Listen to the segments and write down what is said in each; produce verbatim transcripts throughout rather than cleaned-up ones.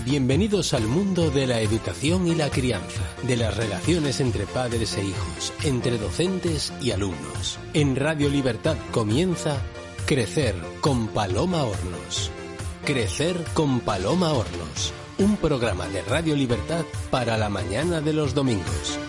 Bienvenidos al mundo de la educación y la crianza, de las relaciones entre padres e hijos, entre docentes y alumnos. En Radio Libertad comienza Crecer con Paloma Hornos. Crecer con Paloma Hornos, un programa de Radio Libertad para la mañana de los domingos.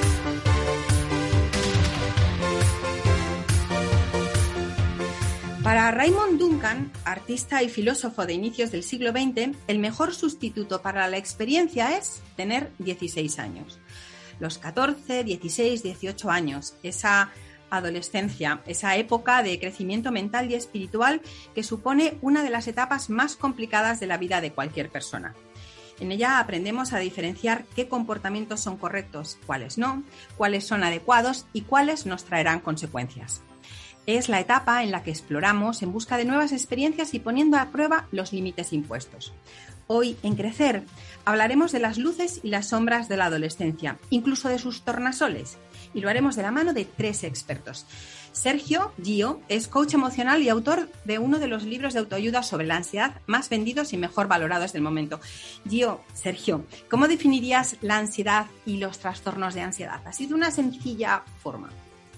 Para Raymond Duncan, artista y filósofo de inicios del siglo veinte, el mejor sustituto para la experiencia es tener dieciséis años. Los catorce, dieciséis, dieciocho años, esa adolescencia, esa época de crecimiento mental y espiritual que supone una de las etapas más complicadas de la vida de cualquier persona. En ella aprendemos a diferenciar qué comportamientos son correctos, cuáles no, cuáles son adecuados y cuáles nos traerán consecuencias. Es la etapa en la que exploramos en busca de nuevas experiencias y poniendo a prueba los límites impuestos. Hoy, en Crecer, hablaremos de las luces y las sombras de la adolescencia, incluso de sus tornasoles, y lo haremos de la mano de tres expertos. Sergio Gio es coach emocional y autor de uno de los libros de autoayuda sobre la ansiedad más vendidos y mejor valorados del momento. Gio, Sergio, ¿cómo definirías la ansiedad y los trastornos de ansiedad? Así de una sencilla forma.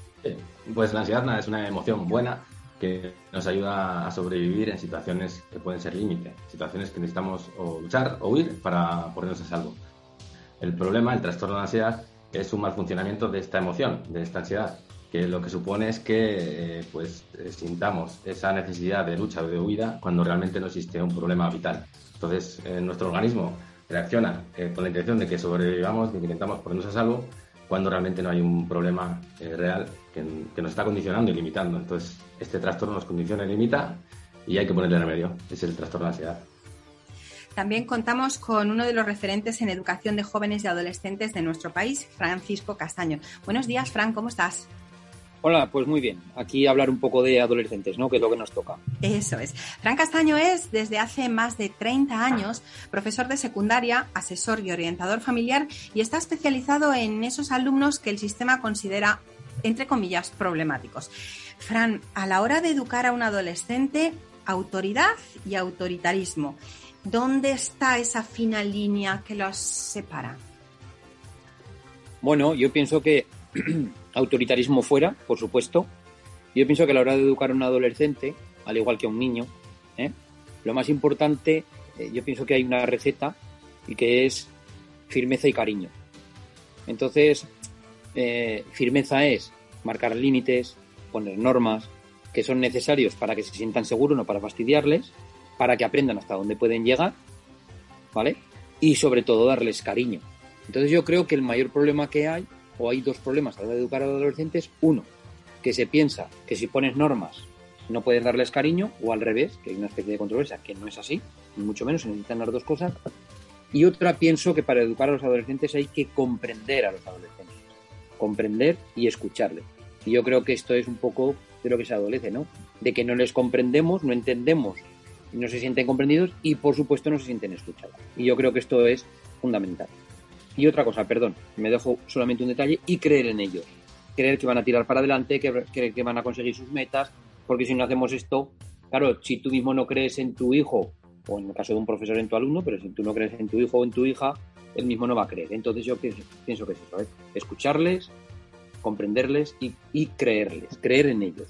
Pues la ansiedad es una emoción buena que nos ayuda a sobrevivir en situaciones que pueden ser límite, situaciones que necesitamos o luchar o huir para ponernos a salvo. El problema, el trastorno de ansiedad, es un mal funcionamiento de esta emoción, de esta ansiedad, que lo que supone es que eh, pues eh, sintamos esa necesidad de lucha o de huida cuando realmente no existe un problema vital. Entonces, eh, nuestro organismo reacciona eh, con la intención de que sobrevivamos, de que intentamos ponernos a salvo, cuando realmente no hay un problema eh, real que, que nos está condicionando y limitando. Entonces, este trastorno nos condiciona y limita y hay que ponerle remedio. Es el trastorno de ansiedad. También contamos con uno de los referentes en educación de jóvenes y adolescentes de nuestro país, Francisco Castaño. Buenos días, Fran, ¿cómo estás? Hola, pues muy bien. Aquí hablar un poco de adolescentes, ¿no? Que es lo que nos toca. Eso es. Fran Castaño es, desde hace más de treinta años, profesor de secundaria, asesor y orientador familiar y está especializado en esos alumnos que el sistema considera, entre comillas, problemáticos. Fran, a la hora de educar a un adolescente, autoridad y autoritarismo, ¿dónde está esa fina línea que los separa? Bueno, yo pienso que autoritarismo fuera, por supuesto. Yo pienso que a la hora de educar a un adolescente, al igual que a un niño, ¿eh? lo más importante, eh, yo pienso que hay una receta y que es firmeza y cariño. Entonces, eh, firmeza es marcar límites, poner normas que son necesarios para que se sientan seguros, no para fastidiarles, para que aprendan hasta dónde pueden llegar, ¿vale? Y sobre todo darles cariño. Entonces yo creo que el mayor problema que hay, o hay dos problemas a la hora de educar a los adolescentes. Uno, que se piensa que si pones normas no puedes darles cariño, o al revés, que hay una especie de controversia, que no es así, ni mucho menos, se necesitan las dos cosas. Y otra, pienso que para educar a los adolescentes hay que comprender a los adolescentes, comprender y escucharles. Y yo creo que esto es un poco de lo que se adolece, ¿no? De que no les comprendemos, no entendemos, y no se sienten comprendidos y, por supuesto, no se sienten escuchados. Y yo creo que esto es fundamental. Y otra cosa, perdón, me dejo solamente un detalle, y creer en ellos. Creer que van a tirar para adelante, que, creer que van a conseguir sus metas, porque si no hacemos esto, claro, si tú mismo no crees en tu hijo, o en el caso de un profesor en tu alumno, pero si tú no crees en tu hijo o en tu hija, él mismo no va a creer. Entonces yo pienso, pienso que es eso, ¿eh? Escucharles, comprenderles y, y creerles, creer en ellos.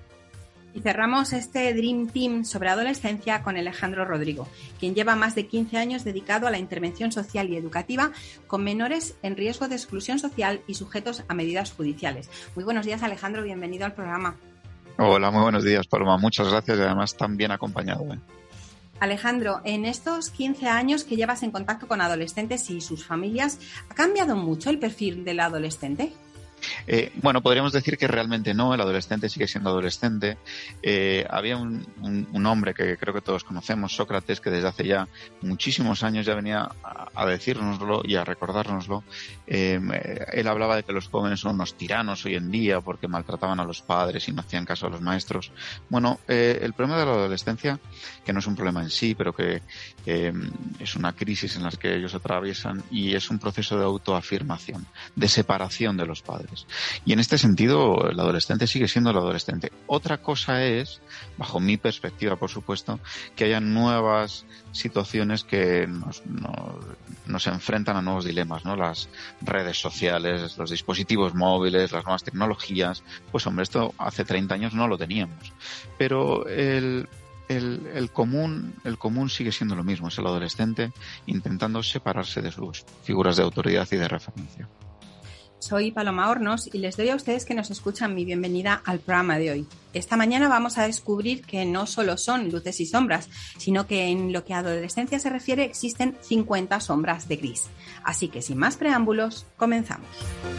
Y cerramos este Dream Team sobre adolescencia con Alejandro Rodrigo, quien lleva más de quince años dedicado a la intervención social y educativa con menores en riesgo de exclusión social y sujetos a medidas judiciales. Muy buenos días, Alejandro, bienvenido al programa. Hola, muy buenos días, Paloma. Muchas gracias y además tan bien acompañado, ¿eh? Alejandro, en estos quince años que llevas en contacto con adolescentes y sus familias, ¿ha cambiado mucho el perfil del adolescente? Eh, bueno, podríamos decir que realmente no, el adolescente sigue siendo adolescente. Eh, había un, un, un hombre que creo que todos conocemos, Sócrates, que desde hace ya muchísimos años ya venía a, a decírnoslo y a recordárnoslo. Eh, él hablaba de que los jóvenes son unos tiranos hoy en día porque maltrataban a los padres y no hacían caso a los maestros. Bueno, eh, el problema de la adolescencia, que no es un problema en sí, pero que eh, es una crisis en la que ellos atraviesan y es un proceso de autoafirmación, de separación de los padres. puedes. Y en este sentido, el adolescente sigue siendo el adolescente. Otra cosa es, bajo mi perspectiva, por supuesto, que haya nuevas situaciones que nos, nos, nos enfrentan a nuevos dilemas, ¿no? Las redes sociales, los dispositivos móviles, las nuevas tecnologías. Pues hombre, esto hace treinta años no lo teníamos. Pero el... El, el común el común sigue siendo lo mismo, es el adolescente intentando separarse de sus figuras de autoridad y de referencia. Soy Paloma Hornos y les doy a ustedes que nos escuchan mi bienvenida al programa de hoy. Esta mañana vamos a descubrir que no solo son luces y sombras, sino que en lo que a adolescencia se refiere existen cincuenta sombras de gris. Así que sin más preámbulos, comenzamos.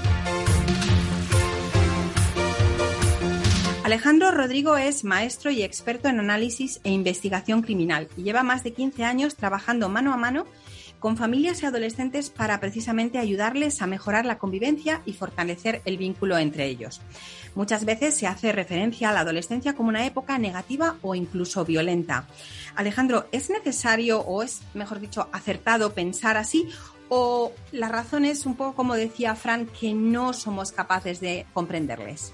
Alejandro Rodrigo es maestro y experto en análisis e investigación criminal y lleva más de quince años trabajando mano a mano con familias y adolescentes para precisamente ayudarles a mejorar la convivencia y fortalecer el vínculo entre ellos. Muchas veces se hace referencia a la adolescencia como una época negativa o incluso violenta. Alejandro, ¿es necesario o es, mejor dicho, acertado pensar así? ¿O la razón es un poco como decía Fran, que no somos capaces de comprenderles?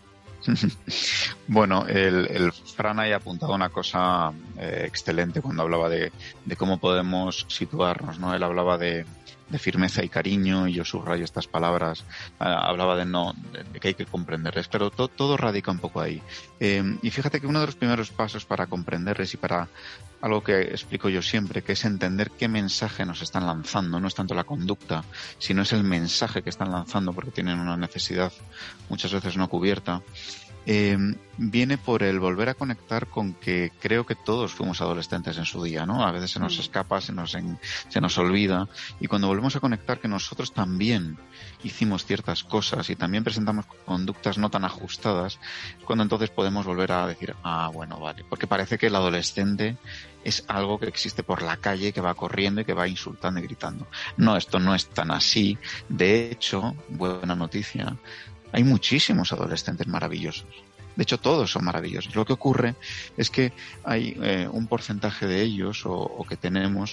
Bueno, el, el Fran ha apuntado una cosa eh, excelente cuando hablaba de, de cómo podemos situarnos, ¿no? Él hablaba de, de firmeza y cariño, y yo subrayo estas palabras. Eh, hablaba de no, de, de que hay que comprenderles, pero to, todo radica un poco ahí. Eh, y fíjate que uno de los primeros pasos para comprenderles y para algo que explico yo siempre, que es entender qué mensaje nos están lanzando, no es tanto la conducta, sino es el mensaje que están lanzando porque tienen una necesidad muchas veces no cubierta. Eh, viene por el volver a conectar con que creo que todos fuimos adolescentes en su día, ¿no? A veces se nos escapa, se nos, en, se nos olvida, y cuando volvemos a conectar que nosotros también hicimos ciertas cosas y también presentamos conductas no tan ajustadas, es cuando entonces podemos volver a decir, ah, bueno, vale, porque parece que el adolescente es algo que existe por la calle, que va corriendo y que va insultando y gritando. No, esto no es tan así. De hecho, buena noticia, hay muchísimos adolescentes maravillosos. De hecho, todos son maravillosos. Lo que ocurre es que hay eh, un porcentaje de ellos o, o que tenemos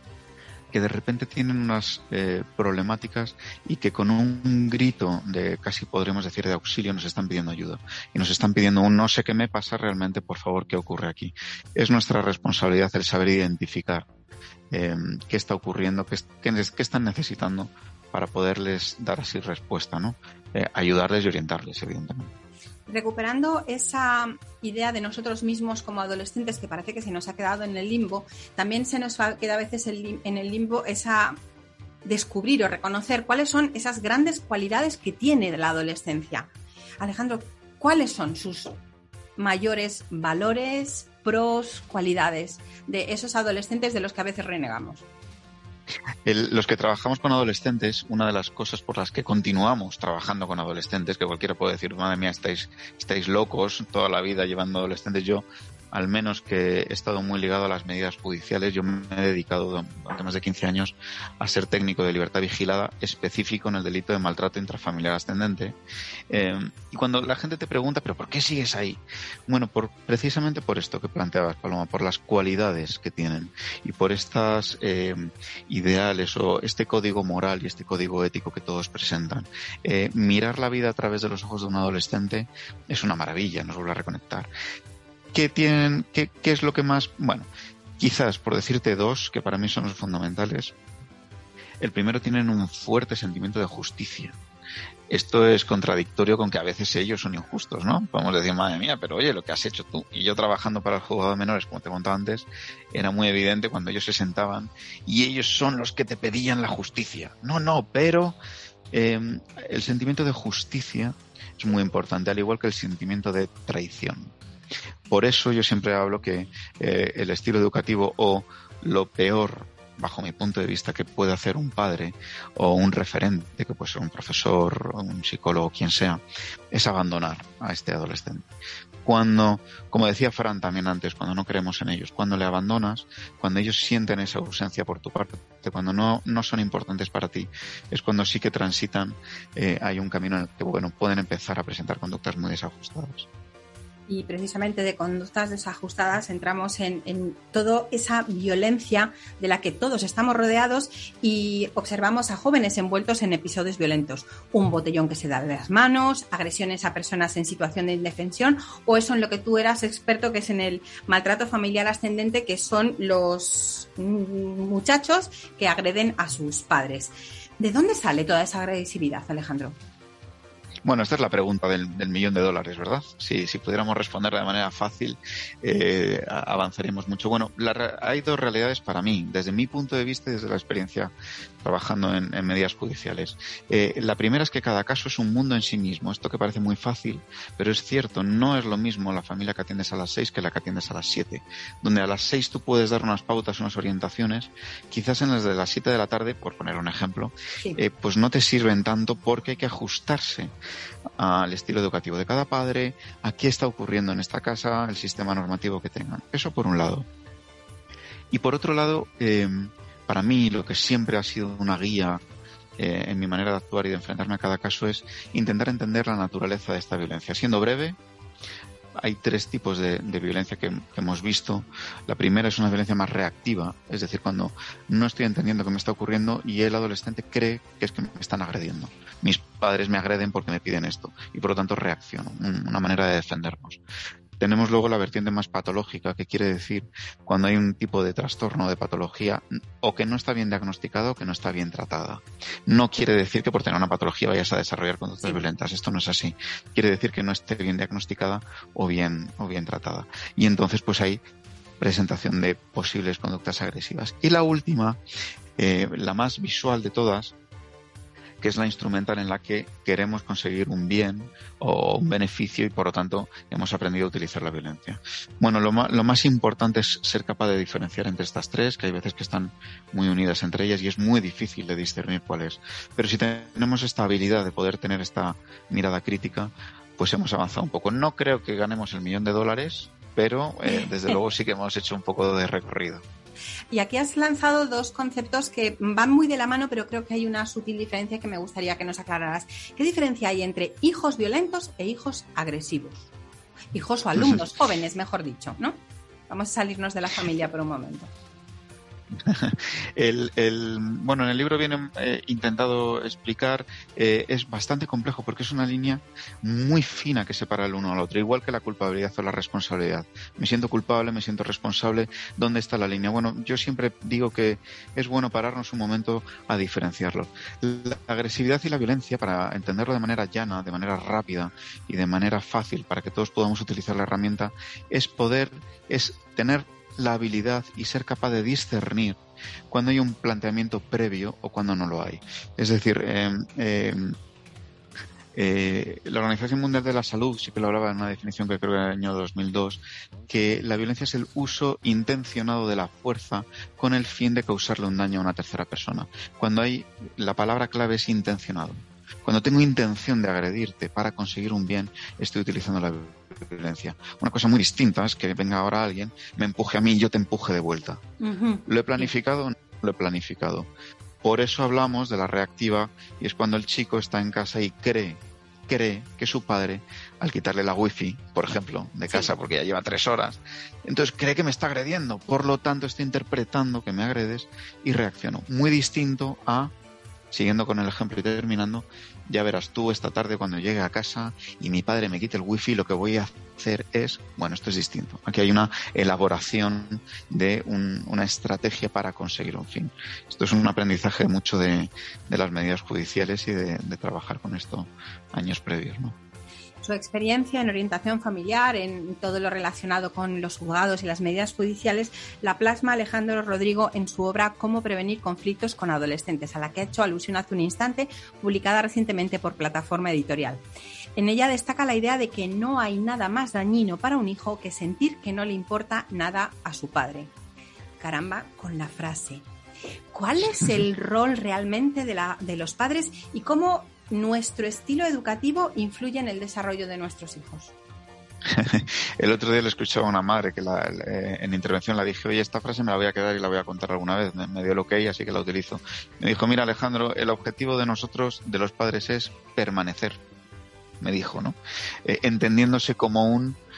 que de repente tienen unas eh, problemáticas y que con un grito de, casi podríamos decir, de auxilio nos están pidiendo ayuda. Y nos están pidiendo un no sé qué me pasa realmente, por favor, ¿qué ocurre aquí? Es nuestra responsabilidad el saber identificar eh, qué está ocurriendo, qué, qué, qué están necesitando para poderles dar así respuesta, ¿no? Eh, ayudarles y orientarles, evidentemente. Recuperando esa idea de nosotros mismos como adolescentes que parece que se nos ha quedado en el limbo, también se nos queda a veces en el limbo esa descubrir o reconocer cuáles son esas grandes cualidades que tiene la adolescencia. Alejandro, ¿cuáles son sus mayores valores, pros, cualidades de esos adolescentes de los que a veces renegamos? El, los que trabajamos con adolescentes, una de las cosas por las que continuamos trabajando con adolescentes, que cualquiera puede decir, madre mía, estáis, estáis locos toda la vida llevando adolescentes. Yo, al menos que he estado muy ligado a las medidas judiciales, yo me he dedicado durante más de quince años a ser técnico de libertad vigilada específico en el delito de maltrato intrafamiliar ascendente. Eh, y cuando la gente te pregunta, ¿pero por qué sigues ahí? Bueno, por, precisamente por esto que planteabas, Paloma, por las cualidades que tienen y por estas eh, ideales o este código moral y este código ético que todos presentan. Eh, mirar la vida a través de los ojos de un adolescente es una maravilla, nos vuelve a reconectar. ¿Qué tienen, qué, qué es lo que más? Bueno, quizás por decirte dos que para mí son los fundamentales. El primero, tienen un fuerte sentimiento de justicia. Esto es contradictorio con que a veces ellos son injustos, ¿no? Podemos decir, madre mía, pero oye, lo que has hecho tú. Y yo trabajando para el juzgado de menores, como te contaba antes, era muy evidente cuando ellos se sentaban y ellos son los que te pedían la justicia. No, no, pero eh, el sentimiento de justicia es muy importante, al igual que el sentimiento de traición. Por eso yo siempre hablo que eh, el estilo educativo o lo peor, bajo mi punto de vista, que puede hacer un padre o un referente, que puede ser un profesor, un psicólogo, quien sea, es abandonar a este adolescente. Cuando, como decía Fran también antes, cuando no creemos en ellos, cuando le abandonas, cuando ellos sienten esa ausencia por tu parte, cuando no, no son importantes para ti, es cuando sí que transitan, eh, hay un camino en el que, bueno, pueden empezar a presentar conductas muy desajustadas. Y precisamente de conductas desajustadas entramos en, en toda esa violencia de la que todos estamos rodeados y observamos a jóvenes envueltos en episodios violentos. Un botellón que se da de las manos, agresiones a personas en situación de indefensión, o eso en lo que tú eras experto, que es en el maltrato familiar ascendente, que son los muchachos que agreden a sus padres. ¿De dónde sale toda esa agresividad, Alejandro? Bueno, esta es la pregunta del, del millón de dólares, ¿verdad? Si, si pudiéramos responderla de manera fácil, eh, avanzaríamos mucho. Bueno, la, hay dos realidades para mí, desde mi punto de vista y desde la experiencia trabajando en, en medidas judiciales. Eh, la primera es que cada caso es un mundo en sí mismo. Esto que parece muy fácil, pero es cierto, no es lo mismo la familia que atiendes a las seis que la que atiendes a las siete. Donde a las seis tú puedes dar unas pautas, unas orientaciones, quizás en las de las siete de la tarde, por poner un ejemplo, sí. eh, pues no te sirven tanto porque hay que ajustarse al estilo educativo de cada padre, a qué está ocurriendo en esta casa, el sistema normativo que tengan. Eso por un lado. Y por otro lado, eh, para mí lo que siempre ha sido una guía eh, en mi manera de actuar y de enfrentarme a cada caso es intentar entender la naturaleza de esta violencia. Siendo breve, hay tres tipos de, de violencia que, que hemos visto. La primera es una violencia más reactiva, es decir, cuando no estoy entendiendo qué me está ocurriendo y el adolescente cree que es que me están agrediendo. Mis padres me agreden porque me piden esto y por lo tanto reacciono, una manera de defendernos. Tenemos luego la vertiente más patológica, que quiere decir cuando hay un tipo de trastorno, de patología, o que no está bien diagnosticado o que no está bien tratada. No quiere decir que por tener una patología vayas a desarrollar conductas sí. violentas. Esto no es así. Quiere decir que no esté bien diagnosticada o bien, o bien tratada. Y entonces pues hay presentación de posibles conductas agresivas. Y la última, eh, la más visual de todas, que es la instrumental en la que queremos conseguir un bien o un beneficio y por lo tanto hemos aprendido a utilizar la violencia. Bueno, lo más, lo más importante es ser capaz de diferenciar entre estas tres, que hay veces que están muy unidas entre ellas y es muy difícil de discernir cuál es. Pero si tenemos esta habilidad de poder tener esta mirada crítica, pues hemos avanzado un poco. No creo que ganemos el millón de dólares, pero eh, desde luego sí que hemos hecho un poco de recorrido. Y aquí has lanzado dos conceptos que van muy de la mano, pero creo que hay una sutil diferencia que me gustaría que nos aclararas. ¿Qué diferencia hay entre hijos violentos e hijos agresivos? Hijos o alumnos, jóvenes, mejor dicho, ¿no? Vamos a salirnos de la familia por un momento. El, el, bueno, en el libro viene eh, intentado explicar, eh, es bastante complejo porque es una línea muy fina que separa el uno al otro, igual que la culpabilidad o la responsabilidad. Me siento culpable, me siento responsable, ¿dónde está la línea? Bueno, yo siempre digo que es bueno pararnos un momento a diferenciarlo. La agresividad y la violencia, para entenderlo de manera llana, de manera rápida y de manera fácil, para que todos podamos utilizar la herramienta, es poder, es tener la habilidad y ser capaz de discernir cuando hay un planteamiento previo o cuando no lo hay. Es decir, eh, eh, eh, la Organización Mundial de la Salud sí que lo hablaba en una definición que creo que era el año dos mil dos, que la violencia es el uso intencionado de la fuerza con el fin de causarle un daño a una tercera persona. Cuando hay, la palabra clave es intencionado. Cuando tengo intención de agredirte para conseguir un bien, estoy utilizando la violencia. Una cosa muy distinta es que venga ahora alguien, me empuje a mí y yo te empuje de vuelta. Uh-huh. ¿Lo he planificado? No lo he planificado. Por eso hablamos de la reactiva, y es cuando el chico está en casa y cree, cree que su padre, al quitarle la wifi, por ejemplo, de casa, sí. porque ya lleva tres horas, entonces cree que me está agrediendo. Por lo tanto, estoy interpretando que me agredes y reacciono. Muy distinto a, siguiendo con el ejemplo y terminando, ya verás tú esta tarde cuando llegue a casa y mi padre me quite el wifi, lo que voy a hacer es, bueno, esto es distinto. Aquí hay una elaboración de un, una estrategia para conseguir un fin. Esto es un aprendizaje mucho de, de las medidas judiciales y de, de trabajar con esto años previos, ¿no? Su experiencia en orientación familiar, en todo lo relacionado con los juzgados y las medidas judiciales, la plasma Alejandro Rodrigo en su obra Cómo prevenir conflictos con adolescentes, a la que ha hecho alusión hace un instante, publicada recientemente por Plataforma Editorial. En ella destaca la idea de que no hay nada más dañino para un hijo que sentir que no le importa nada a su padre. Caramba, con la frase. ¿Cuál es el rol realmente de, la, de los padres y cómo nuestro estilo educativo influye en el desarrollo de nuestros hijos? El otro día le escuchaba a una madre que la, eh, en intervención la dije, oye, esta frase me la voy a quedar y la voy a contar alguna vez. Me, me dio el ok, así que la utilizo. Me dijo, mira, Alejandro, el objetivo de nosotros, de los padres, es permanecer. Me dijo, ¿no? Eh, entendiéndose como un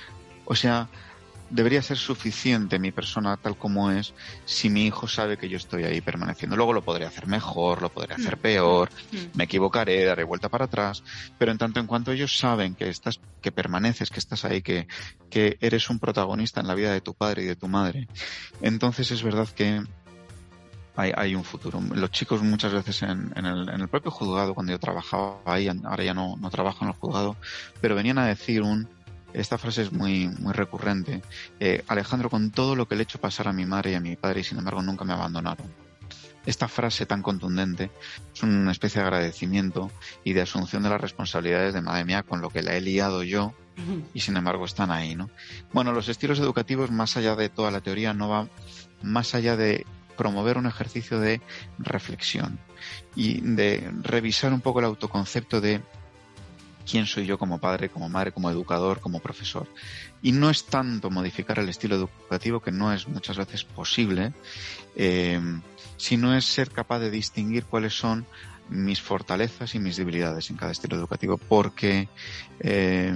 O sea, debería ser suficiente mi persona tal como es si mi hijo sabe que yo estoy ahí permaneciendo. Luego lo podré hacer mejor, lo podré hacer peor, me equivocaré, daré vuelta para atrás, pero en tanto en cuanto ellos saben que estás, que permaneces, que estás ahí, que, que eres un protagonista en la vida de tu padre y de tu madre, entonces es verdad que hay, hay un futuro. Los chicos muchas veces en, en, el, en el propio juzgado, cuando yo trabajaba ahí, ahora ya no, no trabajo en el juzgado, pero venían a decir un Esta frase es muy muy recurrente. Eh, Alejandro, con todo lo que le he hecho pasar a mi madre y a mi padre, y sin embargo nunca me abandonaron. Esta frase tan contundente es una especie de agradecimiento y de asunción de las responsabilidades de madre mía con lo que la he liado yo y sin embargo están ahí, ¿no? Bueno, los estilos educativos, más allá de toda la teoría, no va más allá de promover un ejercicio de reflexión y de revisar un poco el autoconcepto de quién soy yo como padre, como madre, como educador, como profesor. Y no es tanto modificar el estilo educativo, que no es muchas veces posible, eh, sino es ser capaz de distinguir cuáles son mis fortalezas y mis debilidades en cada estilo educativo, porque eh,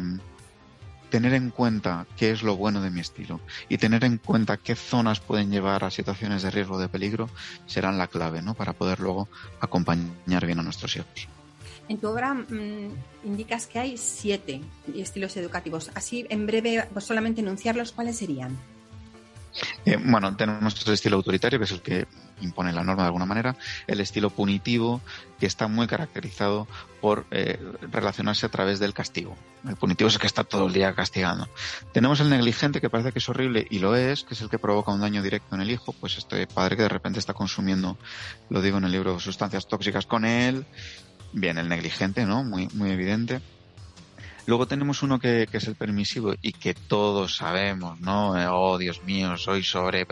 tener en cuenta qué es lo bueno de mi estilo y tener en cuenta qué zonas pueden llevar a situaciones de riesgo o de peligro serán la clave, ¿no?, para poder luego acompañar bien a nuestros hijos. En tu obra mmm, indicas que hay siete estilos educativos. Así, en breve, pues solamente enunciarlos, ¿cuáles serían? Eh, bueno, tenemos el estilo autoritario, que es el que impone la norma de alguna manera, el estilo punitivo, que está muy caracterizado por eh, relacionarse a través del castigo. El punitivo es el que está todo el día castigando. Tenemos el negligente, que parece que es horrible, y lo es, que es el que provoca un daño directo en el hijo, pues este padre que de repente está consumiendo, lo digo en el libro, sustancias tóxicas con él. Bien, el negligente, ¿no? Muy, muy evidente. Luego tenemos uno que, que es el permisivo y que todos sabemos, ¿no? Oh, Dios mío, soy sobre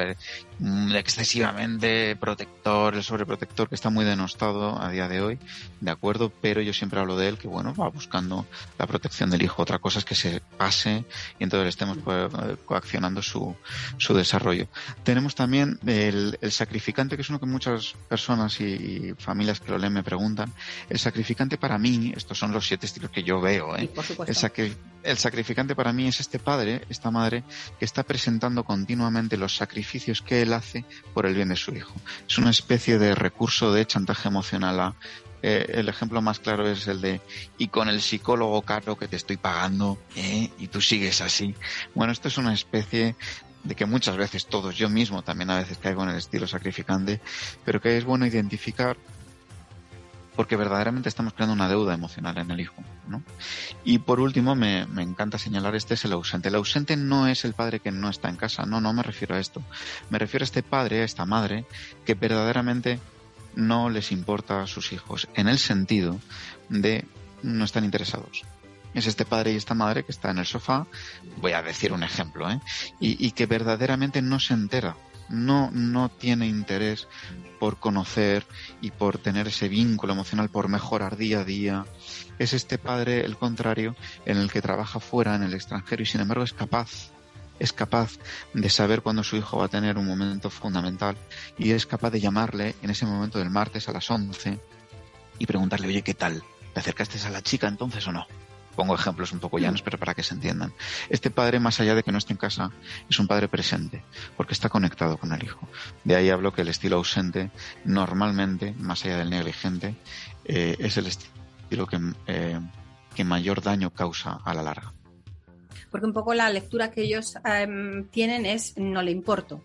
excesivamente protector, el sobreprotector, que está muy denostado a día de hoy, de acuerdo, pero yo siempre hablo de él que, bueno, va buscando la protección del hijo. Otra cosa es que se pase y entonces estemos coaccionando su, su desarrollo. Tenemos también el, el sacrificante, que es uno que muchas personas y, y familias que lo leen me preguntan. El sacrificante para mí, estos son los siete estilos que yo veo, ¿eh? El, sacri- el sacrificante para mí es este padre, esta madre, que está presentando continuamente los sacrificios que él hace por el bien de su hijo. Es una especie de recurso de chantaje emocional. A, eh, el ejemplo más claro es el de y con el psicólogo caro que te estoy pagando, ¿eh? Y tú sigues así. Bueno, esto es una especie de que muchas veces todos, yo mismo también a veces caigo en el estilo sacrificante, pero que es bueno identificar, porque verdaderamente estamos creando una deuda emocional en el hijo, ¿no? Y por último, me, me encanta señalar, este es el ausente. El ausente no es el padre que no está en casa, no, no me refiero a esto. Me refiero a este padre, a esta madre, que verdaderamente no les importa a sus hijos, en el sentido de no están interesados. Es este padre y esta madre que está en el sofá, voy a decir un ejemplo, ¿eh? Y, y que verdaderamente no se entera. No, no tiene interés por conocer y por tener ese vínculo emocional, por mejorar día a día. Es este padre, el contrario, en el que trabaja fuera, en el extranjero, y sin embargo es capaz, es capaz de saber cuándo su hijo va a tener un momento fundamental y es capaz de llamarle en ese momento del martes a las once y preguntarle, oye, ¿qué tal? ¿Te acercaste a la chica entonces o no? Pongo ejemplos un poco llanos, pero para que se entiendan. Este padre, más allá de que no esté en casa, es un padre presente, porque está conectado con el hijo. De ahí hablo que el estilo ausente, normalmente, más allá del negligente, eh, es el estilo que, eh, que mayor daño causa a la larga. Porque un poco la lectura que ellos eh, tienen es no le importo.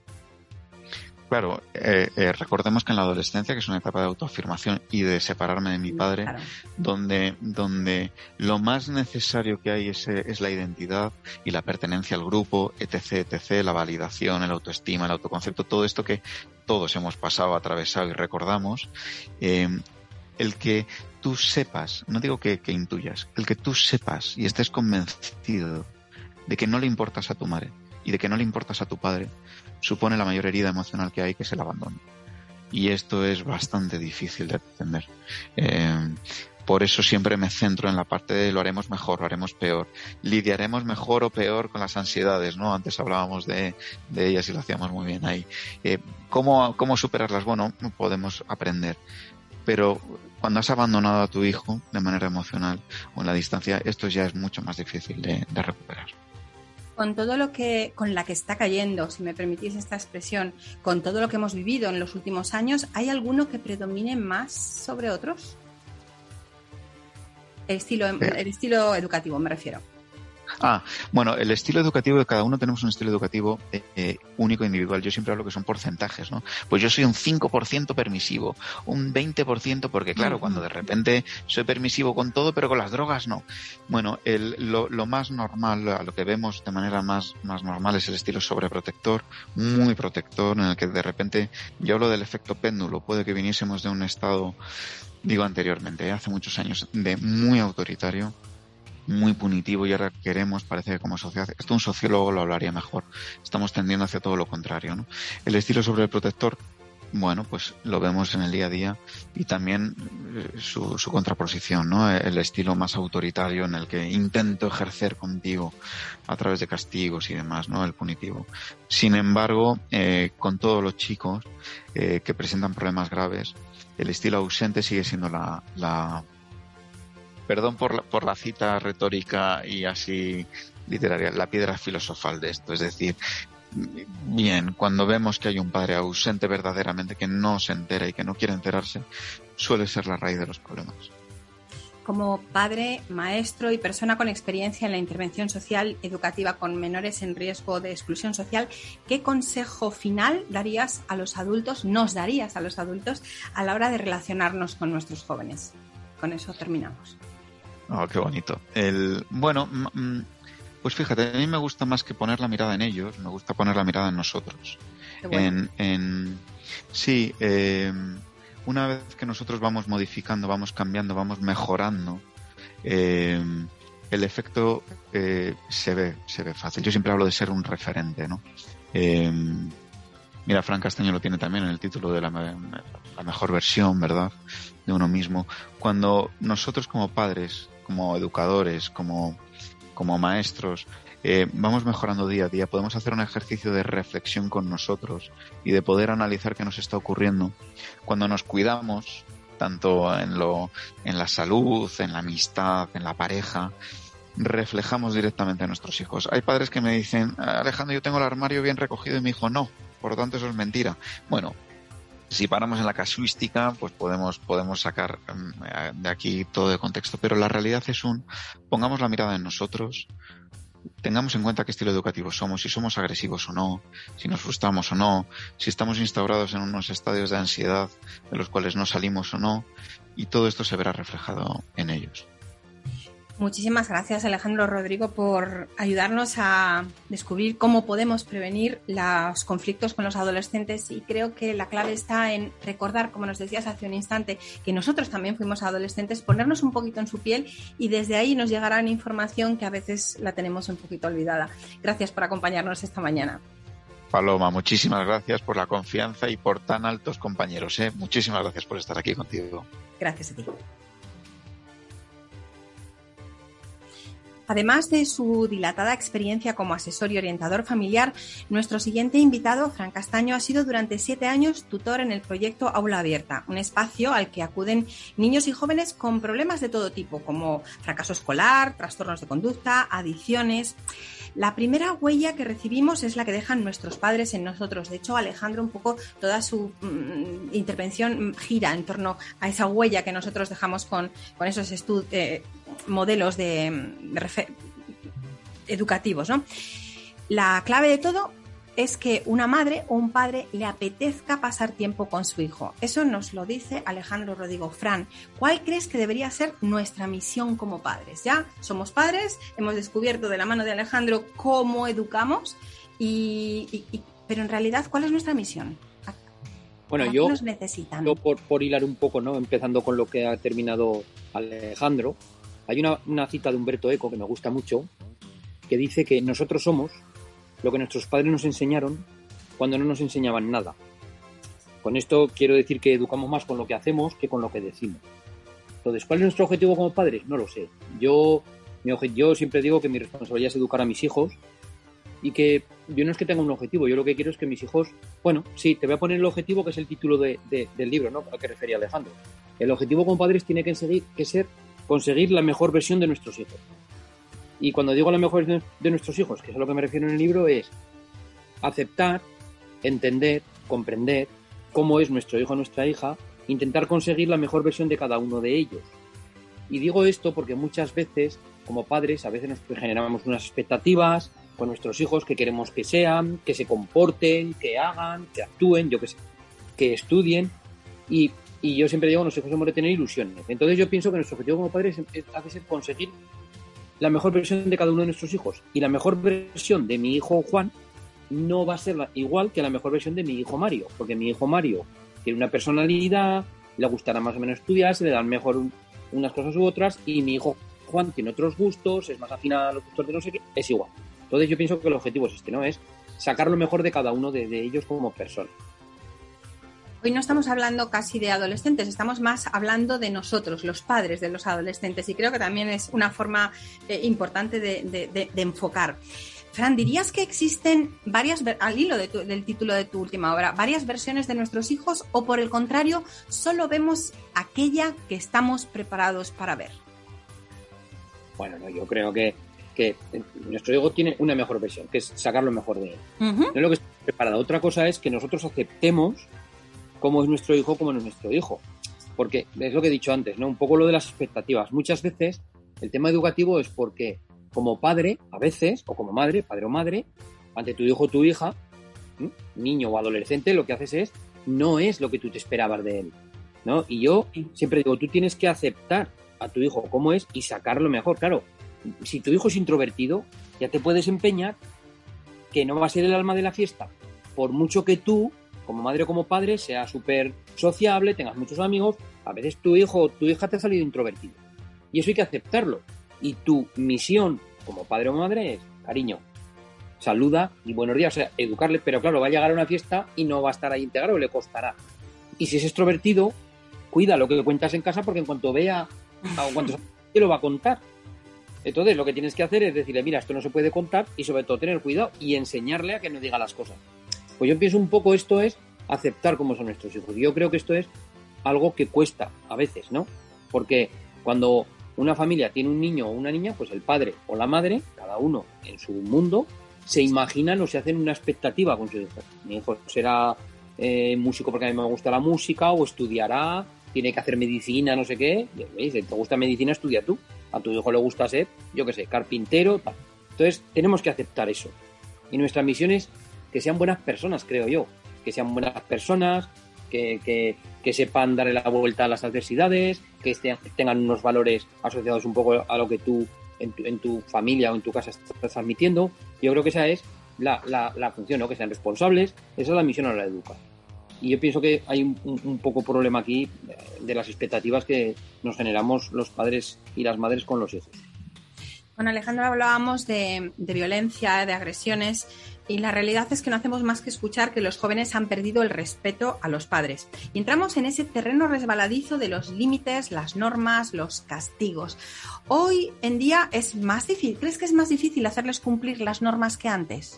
Claro, eh, eh, recordemos que en la adolescencia, que es una etapa de autoafirmación y de separarme de mi padre, claro, donde, donde lo más necesario que hay es, es la identidad y la pertenencia al grupo, etc, etc, la validación, el autoestima, el autoconcepto, todo esto que todos hemos pasado, atravesado y recordamos, eh, el que tú sepas, no digo que, que intuyas, el que tú sepas y estés convencido de que no le importas a tu madre y de que no le importas a tu padre, supone la mayor herida emocional que hay, que es el abandono. Y esto es bastante difícil de entender. Eh, por eso siempre me centro en la parte de lo haremos mejor, lo haremos peor. Lidiaremos mejor o peor con las ansiedades, ¿no? Antes hablábamos de, de ellas y lo hacíamos muy bien ahí. Eh, ¿cómo, ¿Cómo superarlas? Bueno, podemos aprender. Pero cuando has abandonado a tu hijo de manera emocional o en la distancia, esto ya es mucho más difícil de, de recuperar. Con todo lo que, con la que está cayendo, si me permitís esta expresión, con todo lo que hemos vivido en los últimos años, ¿hay alguno que predomine más sobre otros? El estilo, el estilo educativo, me refiero. Ah, bueno, el estilo educativo de cada uno, tenemos un estilo educativo eh, único, individual. Yo siempre hablo que son porcentajes, ¿no? Pues yo soy un cinco por ciento permisivo, un veinte por ciento porque, claro, cuando de repente soy permisivo con todo, pero con las drogas no. Bueno, el, lo, lo más normal, a lo que vemos de manera más, más normal es el estilo sobreprotector, muy protector, en el que de repente, yo hablo del efecto péndulo, puede que viniésemos de un estado, digo anteriormente, hace muchos años, de muy autoritario, muy punitivo, y ahora queremos, parece que como sociedad, esto un sociólogo lo hablaría mejor, estamos tendiendo hacia todo lo contrario, ¿no? El estilo sobreprotector, bueno, pues lo vemos en el día a día, y también eh, su, su contraposición, ¿no? El estilo más autoritario en el que intento ejercer contigo a través de castigos y demás, ¿no? El punitivo. Sin embargo, eh, con todos los chicos eh, que presentan problemas graves, el estilo ausente sigue siendo la, la Perdón por la, por la cita retórica y así literaria, la piedra filosofal de esto. Es decir, bien, cuando vemos que hay un padre ausente verdaderamente, que no se entera y que no quiere enterarse, suele ser la raíz de los problemas. Como padre, maestro y persona con experiencia en la intervención social educativa con menores en riesgo de exclusión social, ¿qué consejo final darías a los adultos, nos darías a los adultos a la hora de relacionarnos con nuestros jóvenes? Con eso terminamos. Oh, qué bonito. El, bueno, pues fíjate, a mí me gusta más que poner la mirada en ellos, me gusta poner la mirada en nosotros. Qué bueno. En, en, sí, eh, una vez que nosotros vamos modificando, vamos cambiando, vamos mejorando, eh, el efecto eh, se ve, se ve fácil. Yo siempre hablo de ser un referente, ¿no? Eh, mira, Fran Castaño lo tiene también en el título de la, la mejor versión, ¿verdad?, de uno mismo. Cuando nosotros como padres, como educadores, como, como maestros, eh, vamos mejorando día a día, podemos hacer un ejercicio de reflexión con nosotros y de poder analizar qué nos está ocurriendo. Cuando nos cuidamos, tanto en lo, en la salud, en la amistad, en la pareja, reflejamos directamente a nuestros hijos. Hay padres que me dicen, Alejandro, yo tengo el armario bien recogido, y mi hijo no, por lo tanto eso es mentira. Bueno, si paramos en la casuística, pues podemos podemos sacar um, de aquí todo de contexto, pero la realidad es un, pongamos la mirada en nosotros, tengamos en cuenta qué estilo educativo somos, si somos agresivos o no, si nos frustramos o no, si estamos instaurados en unos estadios de ansiedad de los cuales no salimos o no, y todo esto se verá reflejado en ellos. Muchísimas gracias, Alejandro Rodrigo, por ayudarnos a descubrir cómo podemos prevenir los conflictos con los adolescentes, y creo que la clave está en recordar, como nos decías hace un instante, que nosotros también fuimos adolescentes, ponernos un poquito en su piel, y desde ahí nos llegará información que a veces la tenemos un poquito olvidada. Gracias por acompañarnos esta mañana. Paloma, muchísimas gracias por la confianza y por tan altos compañeros, ¿eh? Muchísimas gracias por estar aquí contigo. Gracias a ti. Además de su dilatada experiencia como asesor y orientador familiar, nuestro siguiente invitado, Fran Castaño, ha sido durante siete años tutor en el proyecto Aula Abierta, un espacio al que acuden niños y jóvenes con problemas de todo tipo, como fracaso escolar, trastornos de conducta, adicciones. La primera huella que recibimos es la que dejan nuestros padres en nosotros. De hecho, Alejandro, un poco toda su mm, intervención gira en torno a esa huella que nosotros dejamos con, con esos estudios, eh, modelos de, de refer- educativos, ¿no? La clave de todo es que una madre o un padre le apetezca pasar tiempo con su hijo. Eso nos lo dice Alejandro Rodrigo. Fran, ¿cuál crees que debería ser nuestra misión como padres? Ya somos padres, hemos descubierto de la mano de Alejandro cómo educamos, y, y, y, pero en realidad, ¿cuál es nuestra misión? Bueno, yo, nos necesitan? yo por, por hilar un poco, ¿no? Empezando con lo que ha terminado Alejandro, hay una, una cita de Umberto Eco que me gusta mucho, que dice que nosotros somos lo que nuestros padres nos enseñaron cuando no nos enseñaban nada. Con esto quiero decir que educamos más con lo que hacemos que con lo que decimos. Entonces, ¿cuál es nuestro objetivo como padres? No lo sé. Yo, mi obje- yo siempre digo que mi responsabilidad es educar a mis hijos, y que yo no es que tenga un objetivo, yo lo que quiero es que mis hijos, bueno, sí, te voy a poner el objetivo, que es el título de, de, del libro, ¿no?, al que refería Alejandro. El objetivo como padres tiene que, seguir, que ser conseguir la mejor versión de nuestros hijos. Y cuando digo la mejor de, de nuestros hijos, que es a lo que me refiero en el libro, es aceptar, entender, comprender cómo es nuestro hijo o nuestra hija, intentar conseguir la mejor versión de cada uno de ellos. Y digo esto porque muchas veces, como padres, a veces nos generamos unas expectativas con nuestros hijos que queremos que sean, que se comporten, que hagan, que actúen, yo qué sé, que estudien. Y, y yo siempre digo, los hijos hemos de tener ilusiones. Entonces yo pienso que nuestro objetivo como padres es, es, ha de ser conseguir la mejor versión de cada uno de nuestros hijos. Y la mejor versión de mi hijo Juan no va a ser igual que la mejor versión de mi hijo Mario, porque mi hijo Mario tiene una personalidad, le gustará más o menos estudiar, se le dan mejor un, unas cosas u otras, y mi hijo Juan tiene otros gustos, es más afín a los gustos de no sé qué, es igual. Entonces yo pienso que el objetivo es este, ¿no? Es sacar lo mejor de cada uno de, de ellos como persona. Hoy no estamos hablando casi de adolescentes, estamos más hablando de nosotros, los padres de los adolescentes, y creo que también es una forma eh, importante de, de, de, de enfocar. Fran, ¿dirías que existen varias, al hilo de tu, del título de tu última obra, varias versiones de nuestros hijos, o por el contrario, solo vemos aquella que estamos preparados para ver? Bueno, no, yo creo que, que nuestro hijo tiene una mejor versión, que es sacar lo mejor de él. Uh-huh. No es lo que está preparado. Otra cosa es que nosotros aceptemos cómo es nuestro hijo, cómo no es nuestro hijo. Porque es lo que he dicho antes, ¿no? Un poco lo de las expectativas. Muchas veces el tema educativo es porque como padre, a veces, o como madre, padre o madre, ante tu hijo o tu hija, ¿sí? Niño o adolescente, lo que haces es, no es lo que tú te esperabas de él, ¿no? Y yo siempre digo, tú tienes que aceptar a tu hijo como es y sacarlo mejor. Claro, si tu hijo es introvertido, ya te puedes empeñar que no va a ser el alma de la fiesta, por mucho que tú, como madre o como padre, seas súper sociable, tengas muchos amigos, a veces tu hijo o tu hija te ha salido introvertido. Y eso hay que aceptarlo. Y tu misión como padre o madre es, cariño, saluda y buenos días, o sea, educarle, pero claro, va a llegar a una fiesta y no va a estar ahí integrado, le costará. Y si es extrovertido, cuida lo que cuentas en casa, porque en cuanto vea, o cuanto te lo va a contar. Entonces, lo que tienes que hacer es decirle, mira, esto no se puede contar, y sobre todo tener cuidado y enseñarle a que no diga las cosas. Pues yo pienso un poco esto es aceptar cómo son nuestros hijos. Yo creo que esto es algo que cuesta a veces, ¿no? Porque cuando una familia tiene un niño o una niña, pues el padre o la madre, cada uno en su mundo, se imaginan o se hacen una expectativa con su hijo. Mi hijo será eh, músico porque a mí me gusta la música, o estudiará, tiene que hacer medicina, no sé qué. Y si te gusta medicina, estudia tú. A tu hijo le gusta ser, yo qué sé, carpintero, tal. Entonces, tenemos que aceptar eso. Y nuestra misión es que sean buenas personas, creo yo. Que sean buenas personas, que, que, que sepan darle la vuelta a las adversidades, que estén, tengan unos valores asociados un poco a lo que tú en tu, en tu familia o en tu casa estás transmitiendo. Yo creo que esa es la, la, la función, ¿no? Que sean responsables. Esa es la misión a la educar. Y yo pienso que hay un, un, un poco problema aquí de las expectativas que nos generamos los padres y las madres con los hijos. Bueno, Alejandro, hablábamos de, de violencia, de agresiones, y la realidad es que no hacemos más que escuchar que los jóvenes han perdido el respeto a los padres. Y entramos en ese terreno resbaladizo de los límites, las normas, los castigos. Hoy en día es más difícil. ¿Crees que es más difícil hacerles cumplir las normas que antes?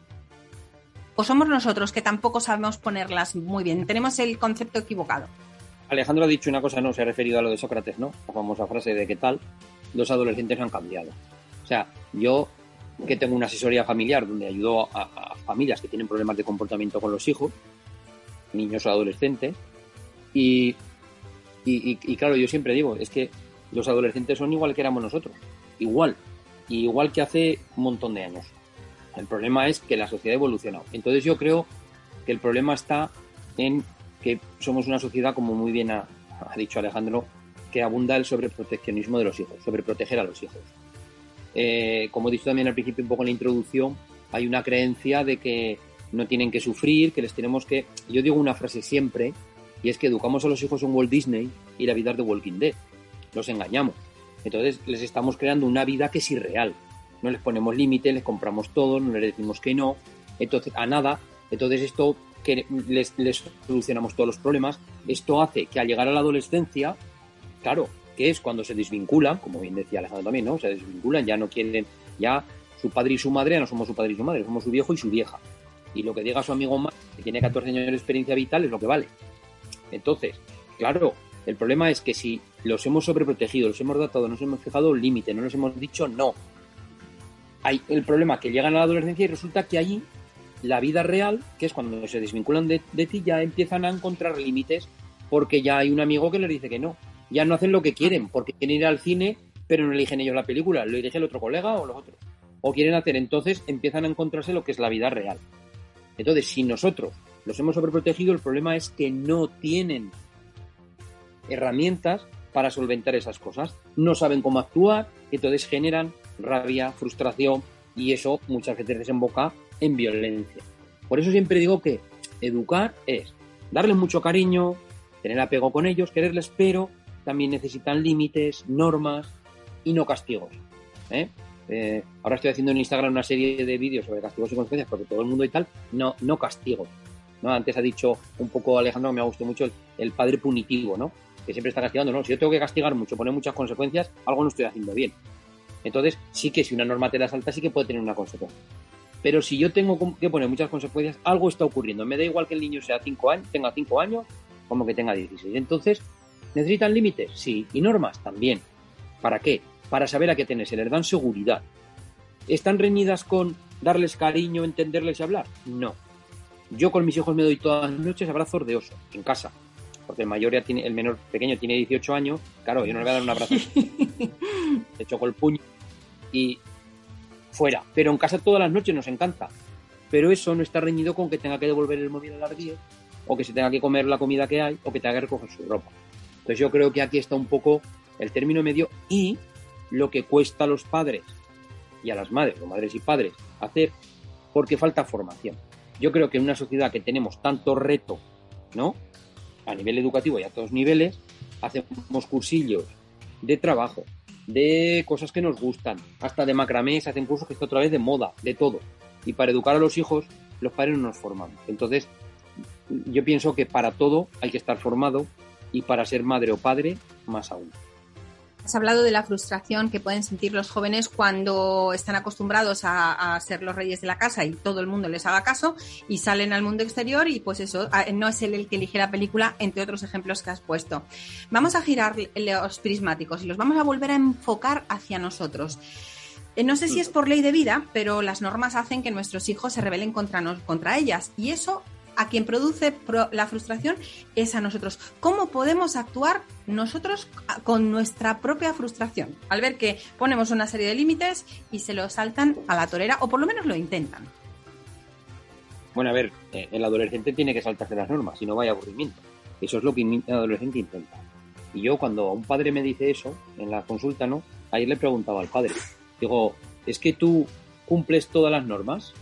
¿O somos nosotros que tampoco sabemos ponerlas muy bien? Tenemos el concepto equivocado. Alejandro ha dicho una cosa, no se ha referido a lo de Sócrates, ¿no? La famosa frase de ¿qué tal? Los adolescentes han cambiado. O sea, yo que tengo una asesoría familiar donde ayudo a, a familias que tienen problemas de comportamiento con los hijos, niños o adolescentes, y, y, y, y claro, yo siempre digo, es que los adolescentes son igual que éramos nosotros, igual, y igual que hace un montón de años. El problema es que la sociedad ha evolucionado. Entonces yo creo que el problema está en que somos una sociedad, como muy bien ha, ha dicho Alejandro, que abunda el sobreproteccionismo de los hijos, sobreproteger a los hijos. Eh, como he dicho también al principio un poco en la introducción, hay una creencia de que no tienen que sufrir, que les tenemos que... Yo digo una frase siempre, y es que educamos a los hijos en Walt Disney y la vida es de Walking Dead. Los engañamos. Entonces les estamos creando una vida que es irreal. No les ponemos límites, les compramos todo, no les decimos que no, entonces a nada. Entonces esto, que les, les solucionamos todos los problemas, esto hace que al llegar a la adolescencia, claro, que es cuando se desvinculan, como bien decía Alejandro también, ¿no? Se desvinculan, ya no quieren, ya su padre y su madre ya no somos su padre y su madre, somos su viejo y su vieja. Y lo que diga su amigo más, que tiene catorce años de experiencia vital, es lo que vale. Entonces, claro, el problema es que si los hemos sobreprotegido, los hemos tratado, nos hemos fijado un límite, no les hemos dicho no, hay el problema que llegan a la adolescencia y resulta que allí la vida real, que es cuando se desvinculan de, de ti, ya empiezan a encontrar límites porque ya hay un amigo que les dice que no. Ya no hacen lo que quieren porque quieren ir al cine, pero no eligen ellos la película, lo elige el otro colega o los otros. O quieren hacer, entonces empiezan a encontrarse lo que es la vida real. Entonces, si nosotros los hemos sobreprotegido, el problema es que no tienen herramientas para solventar esas cosas. No saben cómo actuar, entonces generan rabia, frustración, y eso muchas veces desemboca en violencia. Por eso siempre digo que educar es darles mucho cariño, tener apego con ellos, quererles, pero también necesitan límites, normas y no castigos. ¿eh? Eh, ahora estoy haciendo en Instagram una serie de vídeos sobre castigos y consecuencias porque todo el mundo y tal, no, no castigos. ¿no? Antes ha dicho un poco Alejandro, que me ha gustado mucho, el, el padre punitivo, ¿no? que siempre está castigando. No, si yo tengo que castigar mucho, poner muchas consecuencias, algo no estoy haciendo bien. Entonces, sí que si una norma te la salta, sí que puede tener una consecuencia. Pero si yo tengo que poner muchas consecuencias, algo está ocurriendo. Me da igual que el niño sea cinco años, tenga cinco años, como que tenga dieciséis. Entonces, ¿necesitan límites? Sí. ¿Y normas? También. ¿Para qué? Para saber a qué tenerse. Les dan seguridad. ¿Están reñidas con darles cariño, entenderles y hablar? No. Yo con mis hijos me doy todas las noches abrazos de oso, en casa. Porque el mayor ya tiene, el menor pequeño tiene dieciocho años. Claro, yo no le voy a dar un abrazo. Le choco el puño y fuera. Pero en casa todas las noches nos encanta. Pero eso no está reñido con que tenga que devolver el móvil a las diez, o que se tenga que comer la comida que hay, o que tenga que recoger su ropa. Entonces yo creo que aquí está un poco el término medio y lo que cuesta a los padres y a las madres, o madres y padres, hacer, porque falta formación. Yo creo que en una sociedad que tenemos tanto reto, ¿no? A nivel educativo y a todos niveles, hacemos cursillos de trabajo, de cosas que nos gustan, hasta de macramé, se hacen cursos que está otra vez de moda, de todo. Y para educar a los hijos, los padres no nos formamos. Entonces, yo pienso que para todo hay que estar formado, y para ser madre o padre, más aún. Has hablado de la frustración que pueden sentir los jóvenes cuando están acostumbrados a, a ser los reyes de la casa y todo el mundo les haga caso y salen al mundo exterior y pues eso, no es él el que elige la película, entre otros ejemplos que has puesto. Vamos a girar los prismáticos y los vamos a volver a enfocar hacia nosotros. No sé si es por ley de vida, pero las normas hacen que nuestros hijos se rebelen contra, nos, contra ellas, y eso a quien produce la frustración es a nosotros. ¿Cómo podemos actuar nosotros con nuestra propia frustración? Al ver que ponemos una serie de límites y se los saltan a la torera, o por lo menos lo intentan. Bueno, a ver, eh, el adolescente tiene que saltarse las normas, si no vaya aburrimiento. Eso es lo que el adolescente intenta. Y yo, cuando un padre me dice eso, en la consulta, ¿no? Ayer le preguntaba al padre, digo, ¿es que tú cumples todas las normas?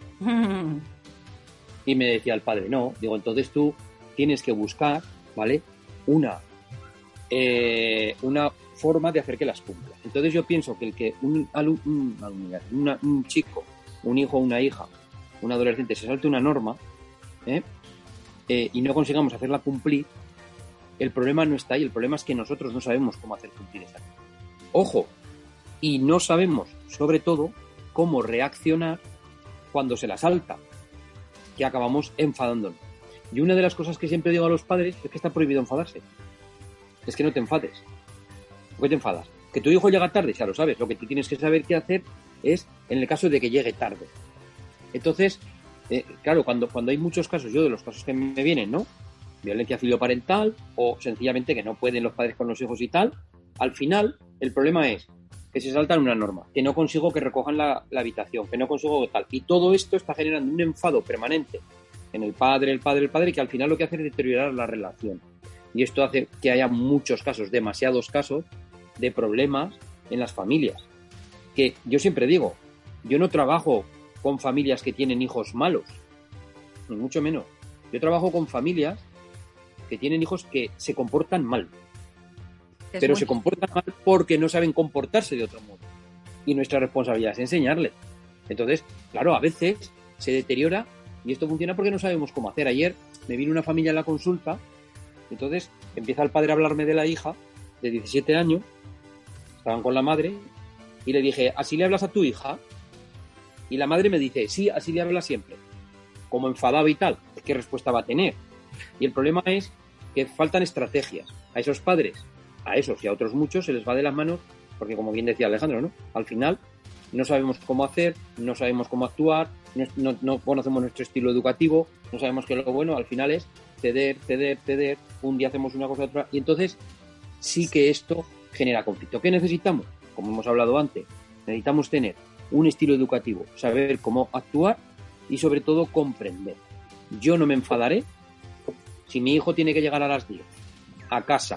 Y me decía el padre, no. Digo, entonces tú tienes que buscar, ¿vale? Una, eh, una forma de hacer que las cumpla. Entonces yo pienso que el que un, alu- un, una, un chico, un hijo, una hija, un adolescente se salte una norma, ¿eh? Eh, y no consigamos hacerla cumplir, el problema no está ahí. El problema es que nosotros no sabemos cómo hacer cumplir esa norma. Ojo, y no sabemos, sobre todo, cómo reaccionar cuando se la salta, que acabamos enfadándonos. Y una de las cosas que siempre digo a los padres es que está prohibido enfadarse. Es que no te enfades. ¿Por qué te enfadas? Que tu hijo llega tarde, ya lo sabes. Lo que tú tienes que saber qué hacer es en el caso de que llegue tarde. Entonces, eh, claro, cuando, cuando hay muchos casos, yo de los casos que me vienen, ¿no? Violencia filioparental o sencillamente que no pueden los padres con los hijos y tal, al final el problema es que se saltan una norma, que no consigo que recojan la, la habitación, que no consigo tal. Y todo esto está generando un enfado permanente en el padre, el padre, el padre, que al final lo que hace es deteriorar la relación. Y esto hace que haya muchos casos, demasiados casos, de problemas en las familias. Que yo siempre digo, yo no trabajo con familias que tienen hijos malos, ni mucho menos. Yo trabajo con familias que tienen hijos que se comportan mal. Es pero se comportan mal porque no saben comportarse de otro modo. Y nuestra responsabilidad es enseñarles. Entonces, claro, a veces se deteriora y esto funciona porque no sabemos cómo hacer. Ayer me vino una familia en la consulta, entonces empieza el padre a hablarme de la hija de diecisiete años, estaban con la madre, y le dije, ¿así le hablas a tu hija? Y la madre me dice, sí, así le habla siempre. Como enfadado y tal, ¿qué respuesta va a tener? Y el problema es que faltan estrategias. A esos padres, a esos y a otros muchos se les va de las manos, porque como bien decía Alejandro, ¿no? Al final no sabemos cómo hacer, no sabemos cómo actuar, no, no, no conocemos nuestro estilo educativo, no sabemos que lo bueno al final es ceder, ceder, ceder, un día hacemos una cosa otra, y entonces sí que esto genera conflicto. ¿Qué necesitamos? Como hemos hablado antes, necesitamos tener un estilo educativo, saber cómo actuar y sobre todo comprender. Yo no me enfadaré si mi hijo tiene que llegar a las diez a casa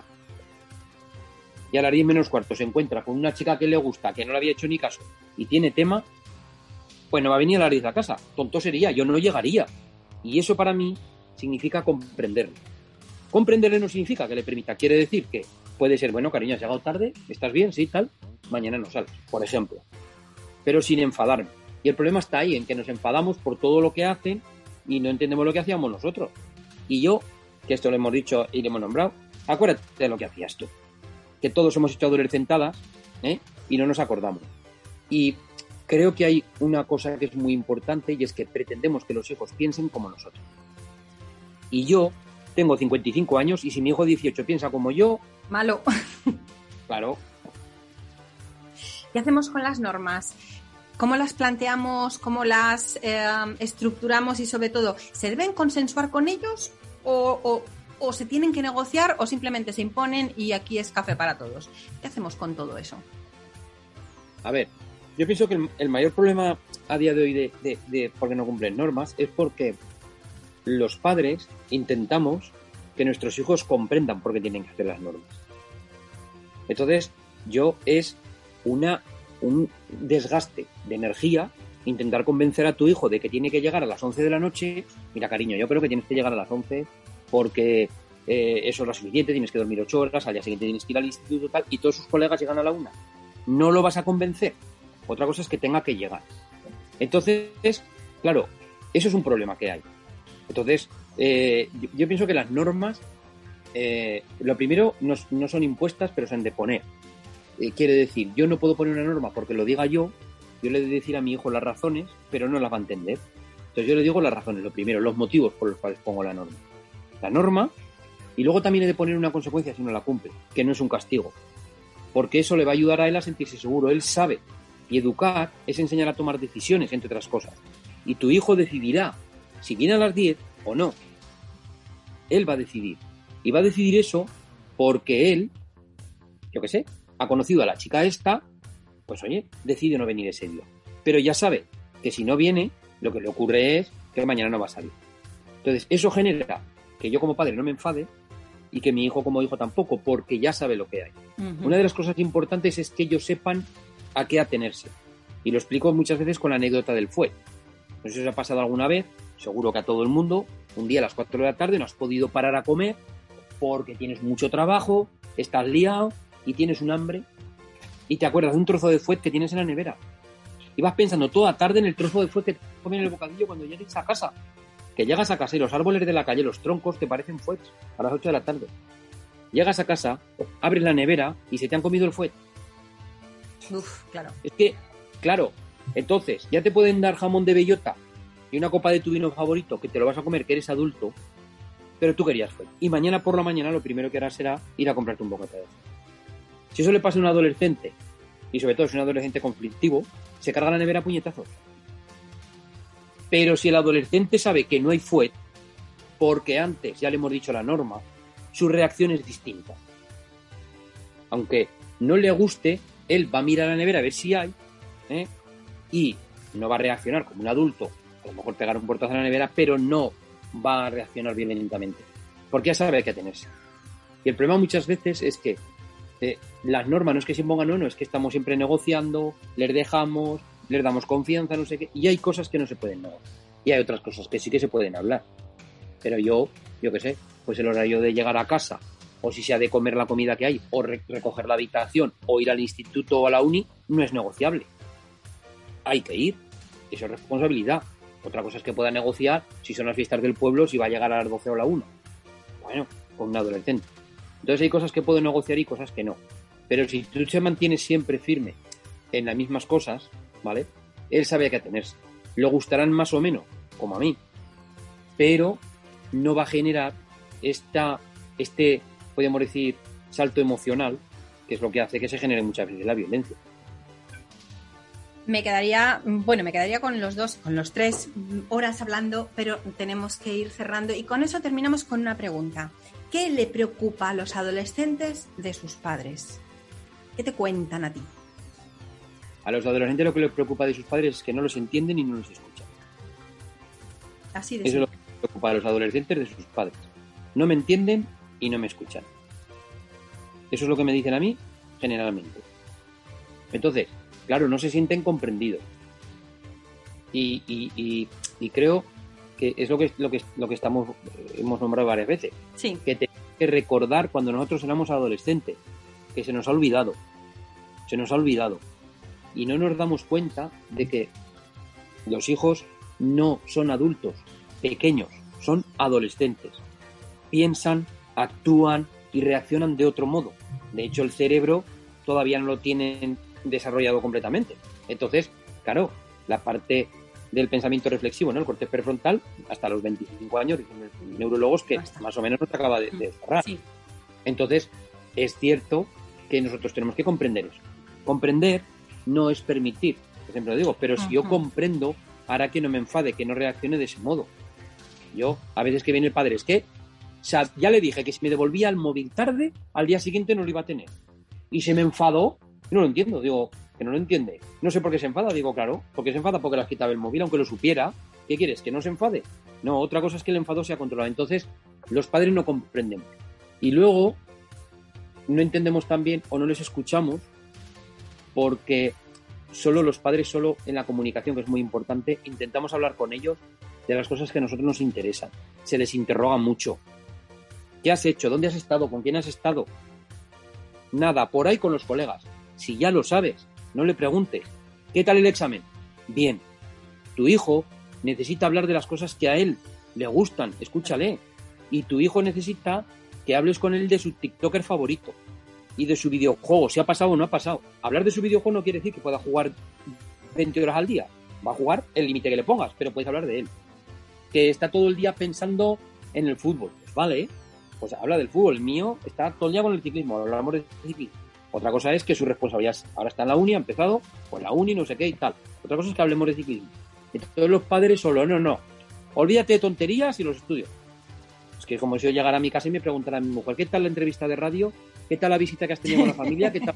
y a las diez menos cuarto se encuentra con una chica que le gusta, que no le había hecho ni caso y tiene tema, pues no va a venir a las diez a casa. Tonto sería, yo no llegaría. Y eso para mí significa comprenderle. Comprenderle no significa que le permita. Quiere decir que puede ser, bueno, cariño, has llegado tarde, ¿estás bien? Sí, tal, mañana no sales, por ejemplo. Pero sin enfadarme. Y el problema está ahí, en que nos enfadamos por todo lo que hacen y no entendemos lo que hacíamos nosotros. Y yo, que esto lo hemos dicho y lo hemos nombrado, acuérdate de lo que hacías tú. Que todos hemos hecho adolescentadas, ¿eh? Y no nos acordamos. Y creo que hay una cosa que es muy importante y es que pretendemos que los hijos piensen como nosotros. Y yo tengo cincuenta y cinco años y si mi hijo dieciocho piensa como yo... Malo. Claro. ¿Qué hacemos con las normas? ¿Cómo las planteamos? ¿Cómo las eh, estructuramos? Y sobre todo, ¿se deben consensuar con ellos o, o, o se tienen que negociar o simplemente se imponen y aquí es café para todos? ¿Qué hacemos con todo eso? A ver, yo pienso que el, el mayor problema a día de hoy de, de, de por qué no cumplen normas es porque los padres intentamos que nuestros hijos comprendan por qué tienen que hacer las normas. Entonces, yo es una un desgaste de energía intentar convencer a tu hijo de que tiene que llegar a las once de la noche. Mira, cariño, yo creo que tienes que llegar a las once porque eh, eso es lo suficiente, tienes que dormir ocho horas, al día siguiente tienes que ir al instituto tal, y todos sus colegas llegan a la una. No lo vas a convencer. Otra cosa es que tenga que llegar. Entonces, claro, eso es un problema que hay. Entonces, eh, yo, yo pienso que las normas, eh, lo primero, no, no son impuestas, pero se han de poner. Eh, quiere decir, yo no puedo poner una norma porque lo diga yo, yo le he de decir a mi hijo las razones, pero no las va a entender. Entonces yo le digo las razones, lo primero, los motivos por los cuales pongo la norma. La norma, y luego también he de poner una consecuencia si no la cumple, que no es un castigo. Porque eso le va a ayudar a él a sentirse seguro, él sabe. Y educar es enseñar a tomar decisiones, entre otras cosas. Y tu hijo decidirá si viene a las diez o no. Él va a decidir. Y va a decidir eso porque él, yo qué sé, ha conocido a la chica esta, pues oye, decide no venir ese día. Pero ya sabe que si no viene, lo que le ocurre es que mañana no va a salir. Entonces, eso genera que yo como padre no me enfade y que mi hijo como hijo tampoco, porque ya sabe lo que hay. Uh-huh. Una de las cosas importantes es que ellos sepan a qué atenerse. Y lo explico muchas veces con la anécdota del fuet. No sé si os ha pasado alguna vez, seguro que a todo el mundo, un día a las cuatro de la tarde no has podido parar a comer porque tienes mucho trabajo, estás liado y tienes un hambre y te acuerdas de un trozo de fuet que tienes en la nevera y vas pensando toda tarde en el trozo de fuet que te comes en el bocadillo cuando llegues a casa, que llegas a casa y los árboles de la calle, los troncos te parecen fuets a las ocho de la tarde. Llegas a casa, abres la nevera y se te han comido el fuet. Uf, claro. Es que, claro, entonces ya te pueden dar jamón de bellota y una copa de tu vino favorito que te lo vas a comer, que eres adulto, pero tú querías fuet. Y mañana por la mañana lo primero que harás será ir a comprarte un bocata de fuet. Si eso le pasa a un adolescente, y sobre todo si es un adolescente conflictivo, se carga la nevera a puñetazos. Pero si el adolescente sabe que no hay fuet, porque antes ya le hemos dicho la norma, su reacción es distinta. Aunque no le guste, él va a mirar a la nevera a ver si hay, ¿eh? Y no va a reaccionar como un adulto, a lo mejor pegar un portazo a la nevera, pero no va a reaccionar violentamente, porque ya sabe que atenerse. Y el problema muchas veces es que Eh, las normas no es que se impongan, no, no, es que estamos siempre negociando, les dejamos, les damos confianza, no sé qué, y hay cosas que no se pueden negociar, y hay otras cosas que sí que se pueden hablar. Pero yo, yo qué sé, pues el horario de llegar a casa, o si se ha de comer la comida que hay, o re- recoger la habitación, o ir al instituto o a la uni, no es negociable. Hay que ir, eso es responsabilidad. Otra cosa es que pueda negociar si son las fiestas del pueblo, si va a llegar a las doce o a la una. Bueno, con un adolescente. Entonces hay cosas que puedo negociar y cosas que no. Pero si tú te mantienes siempre firme en las mismas cosas, ¿vale? Él sabe a qué atenerse. Le gustarán más o menos, como a mí. Pero no va a generar esta, este, podríamos decir, salto emocional, que es lo que hace que se genere muchas veces la violencia. Me quedaría, bueno, me quedaría con los dos, con los tres horas hablando, pero tenemos que ir cerrando. Y con eso terminamos con una pregunta. ¿Qué le preocupa a los adolescentes de sus padres? ¿Qué te cuentan a ti? A los adolescentes lo que les preocupa de sus padres es que no los entienden y no los escuchan. Así de Eso es lo que les preocupa a los adolescentes de sus padres. No me entienden y no me escuchan. Eso es lo que me dicen a mí, generalmente. Entonces, claro, no se sienten comprendidos. Y, y, y, y creo que es lo que lo que lo que estamos hemos nombrado varias veces. Sí. Que tenemos que recordar cuando nosotros éramos adolescentes, que se nos ha olvidado. Se nos ha olvidado. Y no nos damos cuenta de que los hijos no son adultos pequeños, son adolescentes. Piensan, actúan y reaccionan de otro modo. De hecho, el cerebro todavía no lo tienen desarrollado completamente. Entonces, claro, la parte del pensamiento reflexivo, ¿no? El corte prefrontal, hasta los veinticinco años, dicen neurólogos que Basta. más o menos no te acaba de, de cerrar. Sí. Entonces, es cierto que nosotros tenemos que comprender eso. Comprender no es permitir, por ejemplo, lo digo, pero uh-huh. si yo comprendo, hará que no me enfade, que no reaccione de ese modo. Yo, a veces que viene el padre, es que o sea, ya le dije que si me devolvía el móvil tarde, al día siguiente no lo iba a tener. Y se me enfadó. No lo entiendo, digo, que no lo entiende. No sé por qué se enfada, digo, claro, porque se enfada porque le has quitado el móvil, aunque lo supiera. ¿Qué quieres? ¿Que no se enfade? No, otra cosa es que el enfado sea controlado. Entonces, los padres no comprenden. Y luego, no entendemos también o no les escuchamos porque solo los padres, solo en la comunicación, que es muy importante, intentamos hablar con ellos de las cosas que a nosotros nos interesan. Se les interroga mucho. ¿Qué has hecho? ¿Dónde has estado? ¿Con quién has estado? Nada, por ahí con los colegas. Si ya lo sabes, no le preguntes. ¿Qué tal el examen? Bien. Tu hijo necesita hablar de las cosas que a él le gustan. Escúchale. Y tu hijo necesita que hables con él de su TikToker favorito y de su videojuego, si ha pasado o no ha pasado. Hablar de su videojuego no quiere decir que pueda jugar veinte horas al día. Va a jugar el límite que le pongas, pero puedes hablar de él. Que está todo el día pensando en el fútbol. Pues vale, ¿eh? Pues habla del fútbol. El mío está todo el día con el ciclismo. Hablamos de ciclismo. Otra cosa es que su responsabilidad ahora está en la uni, ha empezado, pues la uni, no sé qué y tal. Otra cosa es que hablemos de ciclismo. Entonces los padres solo, no, no. Olvídate de tonterías y los estudios. Es que como si yo llegara a mi casa y me preguntara a mi mujer, ¿qué tal la entrevista de radio? ¿Qué tal la visita que has tenido con la familia? ¿Qué tal?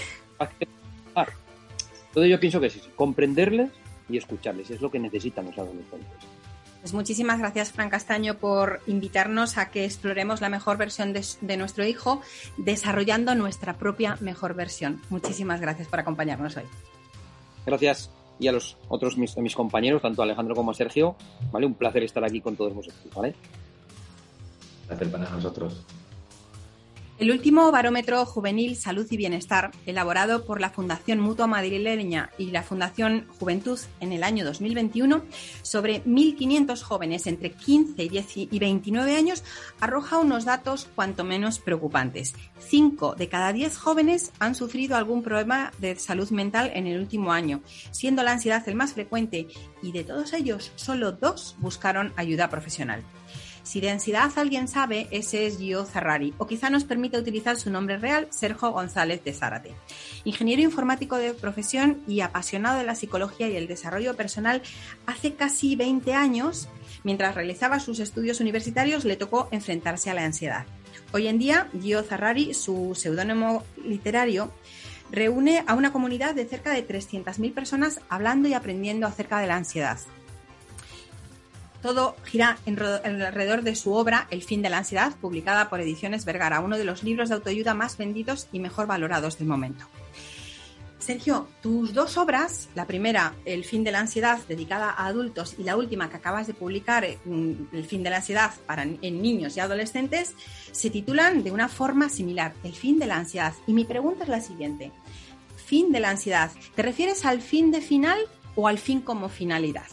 Entonces yo pienso que sí, comprenderles y escucharles. Es lo que necesitan los adolescentes. Pues muchísimas gracias, Fran Castaño, por invitarnos a que exploremos la mejor versión de, de nuestro hijo, desarrollando nuestra propia mejor versión. Muchísimas gracias por acompañarnos hoy. Gracias. Y a los otros mis, a mis compañeros, tanto a Alejandro como a Sergio, ¿vale? Un placer estar aquí con todos vosotros, ¿vale? Placer para nosotros. El último barómetro juvenil Salud y Bienestar, elaborado por la Fundación Mutua Madrileña y la Fundación Juventud en el año dos mil veintiuno, sobre mil quinientos jóvenes entre quince y veintinueve años, arroja unos datos cuanto menos preocupantes. Cinco de cada diez jóvenes han sufrido algún problema de salud mental en el último año, siendo la ansiedad el más frecuente, y de todos ellos, solo dos buscaron ayuda profesional. Si de ansiedad alguien sabe, ese es Gio Zarrari, o quizá nos permite utilizar su nombre real, Sergio González de Zárate. Ingeniero informático de profesión y apasionado de la psicología y el desarrollo personal, hace casi veinte años, mientras realizaba sus estudios universitarios, le tocó enfrentarse a la ansiedad. Hoy en día, Gio Zarrari, su seudónimo literario, reúne a una comunidad de cerca de trescientas mil personas hablando y aprendiendo acerca de la ansiedad. Todo gira en alrededor de su obra El fin de la ansiedad, publicada por Ediciones Vergara, uno de los libros de autoayuda más vendidos y mejor valorados del momento. Sergio, tus dos obras, la primera, El fin de la ansiedad, dedicada a adultos, y la última que acabas de publicar, El fin de la ansiedad para en niños y adolescentes, se titulan de una forma similar, El fin de la ansiedad. Y mi pregunta es la siguiente: fin de la ansiedad, ¿te refieres al fin de final o al fin como finalidad?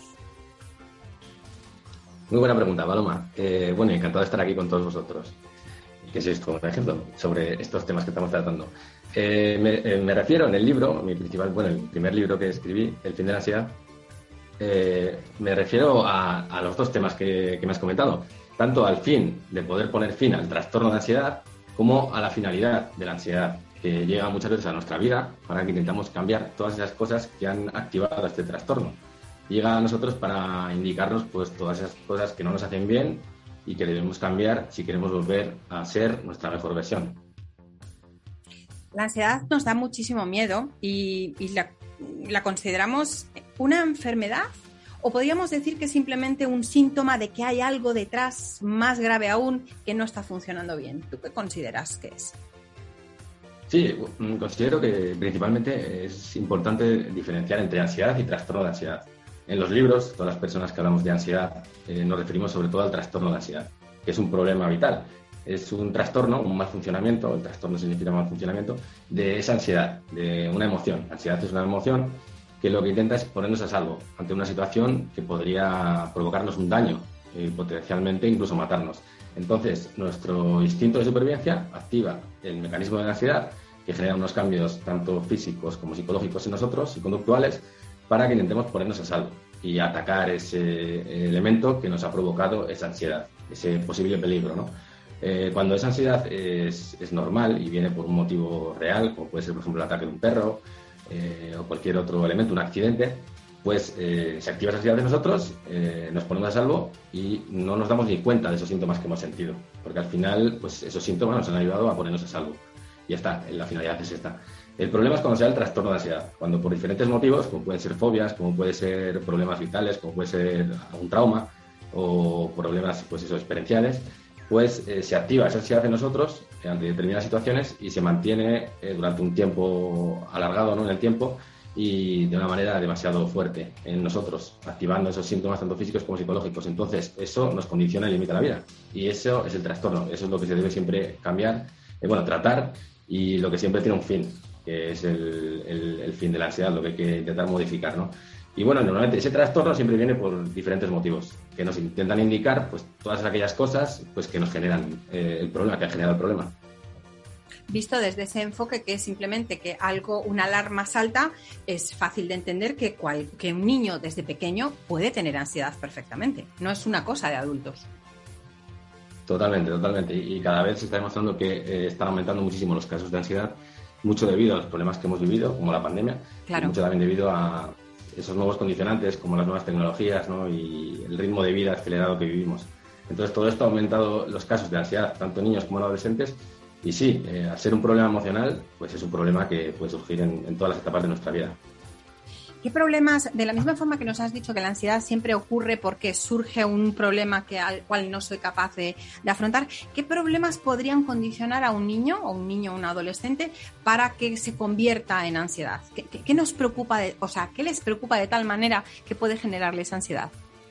Muy buena pregunta, Paloma. Eh, bueno, encantado de estar aquí con todos vosotros. ¿Qué es esto? Un ejemplo sobre estos temas que estamos tratando. Eh, me, eh, me refiero en el libro, mi principal, bueno, el primer libro que escribí, El fin de la ansiedad, eh, me refiero a, a los dos temas que, que me has comentado. Tanto al fin de poder poner fin al trastorno de ansiedad como a la finalidad de la ansiedad. que llega muchas veces a nuestra vida para que intentamos cambiar todas esas cosas que han activado este trastorno. Llega a nosotros para indicarnos pues todas esas cosas que no nos hacen bien y que debemos cambiar si queremos volver a ser nuestra mejor versión. La ansiedad nos da muchísimo miedo y, y la, la consideramos una enfermedad, o podríamos decir que es simplemente un síntoma de que hay algo detrás más grave aún que no está funcionando bien. ¿Tú qué consideras que es? Sí, considero que principalmente es importante diferenciar entre ansiedad y trastorno de ansiedad. En los libros, todas las personas que hablamos de ansiedad eh, nos referimos sobre todo al trastorno de ansiedad, que es un problema vital. Es un trastorno, un mal funcionamiento, el trastorno significa mal funcionamiento, de esa ansiedad, de una emoción. La ansiedad es una emoción que lo que intenta es ponernos a salvo ante una situación que podría provocarnos un daño, eh, potencialmente incluso matarnos. Entonces, nuestro instinto de supervivencia activa el mecanismo de la ansiedad, que genera unos cambios tanto físicos como psicológicos en nosotros y conductuales, para que intentemos ponernos a salvo y atacar ese elemento que nos ha provocado esa ansiedad, ese posible peligro, ¿no? Eh, cuando esa ansiedad es, es normal y viene por un motivo real, como puede ser, por ejemplo, el ataque de un perro eh, o cualquier otro elemento, un accidente, pues eh, se activa esa ansiedad de nosotros, eh, nos ponemos a salvo y no nos damos ni cuenta de esos síntomas que hemos sentido, porque al final pues esos síntomas nos han ayudado a ponernos a salvo. Y ya está, la finalidad es esta. El problema es cuando se da el trastorno de ansiedad, cuando por diferentes motivos, como pueden ser fobias, como pueden ser problemas vitales, como puede ser un trauma o problemas pues eso, experienciales, pues eh, se activa esa ansiedad en nosotros eh, ante determinadas situaciones y se mantiene eh, durante un tiempo alargado, ¿no?, en el tiempo y de una manera demasiado fuerte en nosotros, activando esos síntomas tanto físicos como psicológicos. Entonces, eso nos condiciona y limita la vida. Y eso es el trastorno, eso es lo que se debe siempre cambiar, eh, bueno, tratar, y lo que siempre tiene un fin, que es el, el, el fin de la ansiedad, lo que hay que intentar modificar, ¿no? Y bueno, normalmente ese trastorno siempre viene por diferentes motivos, que nos intentan indicar pues todas aquellas cosas pues que nos generan eh, el problema, que ha generado el problema. Visto desde ese enfoque, que es simplemente que algo, una alarma salta, es fácil de entender que, cual, que un niño desde pequeño puede tener ansiedad perfectamente. No es una cosa de adultos. Totalmente, totalmente. Y cada vez se está demostrando que eh, están aumentando muchísimo los casos de ansiedad, mucho debido a los problemas que hemos vivido, como la pandemia, claro. Y mucho también debido a esos nuevos condicionantes, como las nuevas tecnologías, ¿no?, y el ritmo de vida acelerado que vivimos. Entonces, todo esto ha aumentado los casos de ansiedad, tanto en niños como en adolescentes. Y sí, eh, al ser un problema emocional, pues es un problema que puede surgir en, en todas las etapas de nuestra vida. ¿Qué problemas, de la misma forma que nos has dicho que la ansiedad siempre ocurre porque surge un problema que, al cual no soy capaz de, de afrontar, qué problemas podrían condicionar a un niño o un niño o un adolescente para que se convierta en ansiedad? ¿Qué, qué, qué nos preocupa, de, o sea, qué les preocupa de tal manera que puede generarles ansiedad?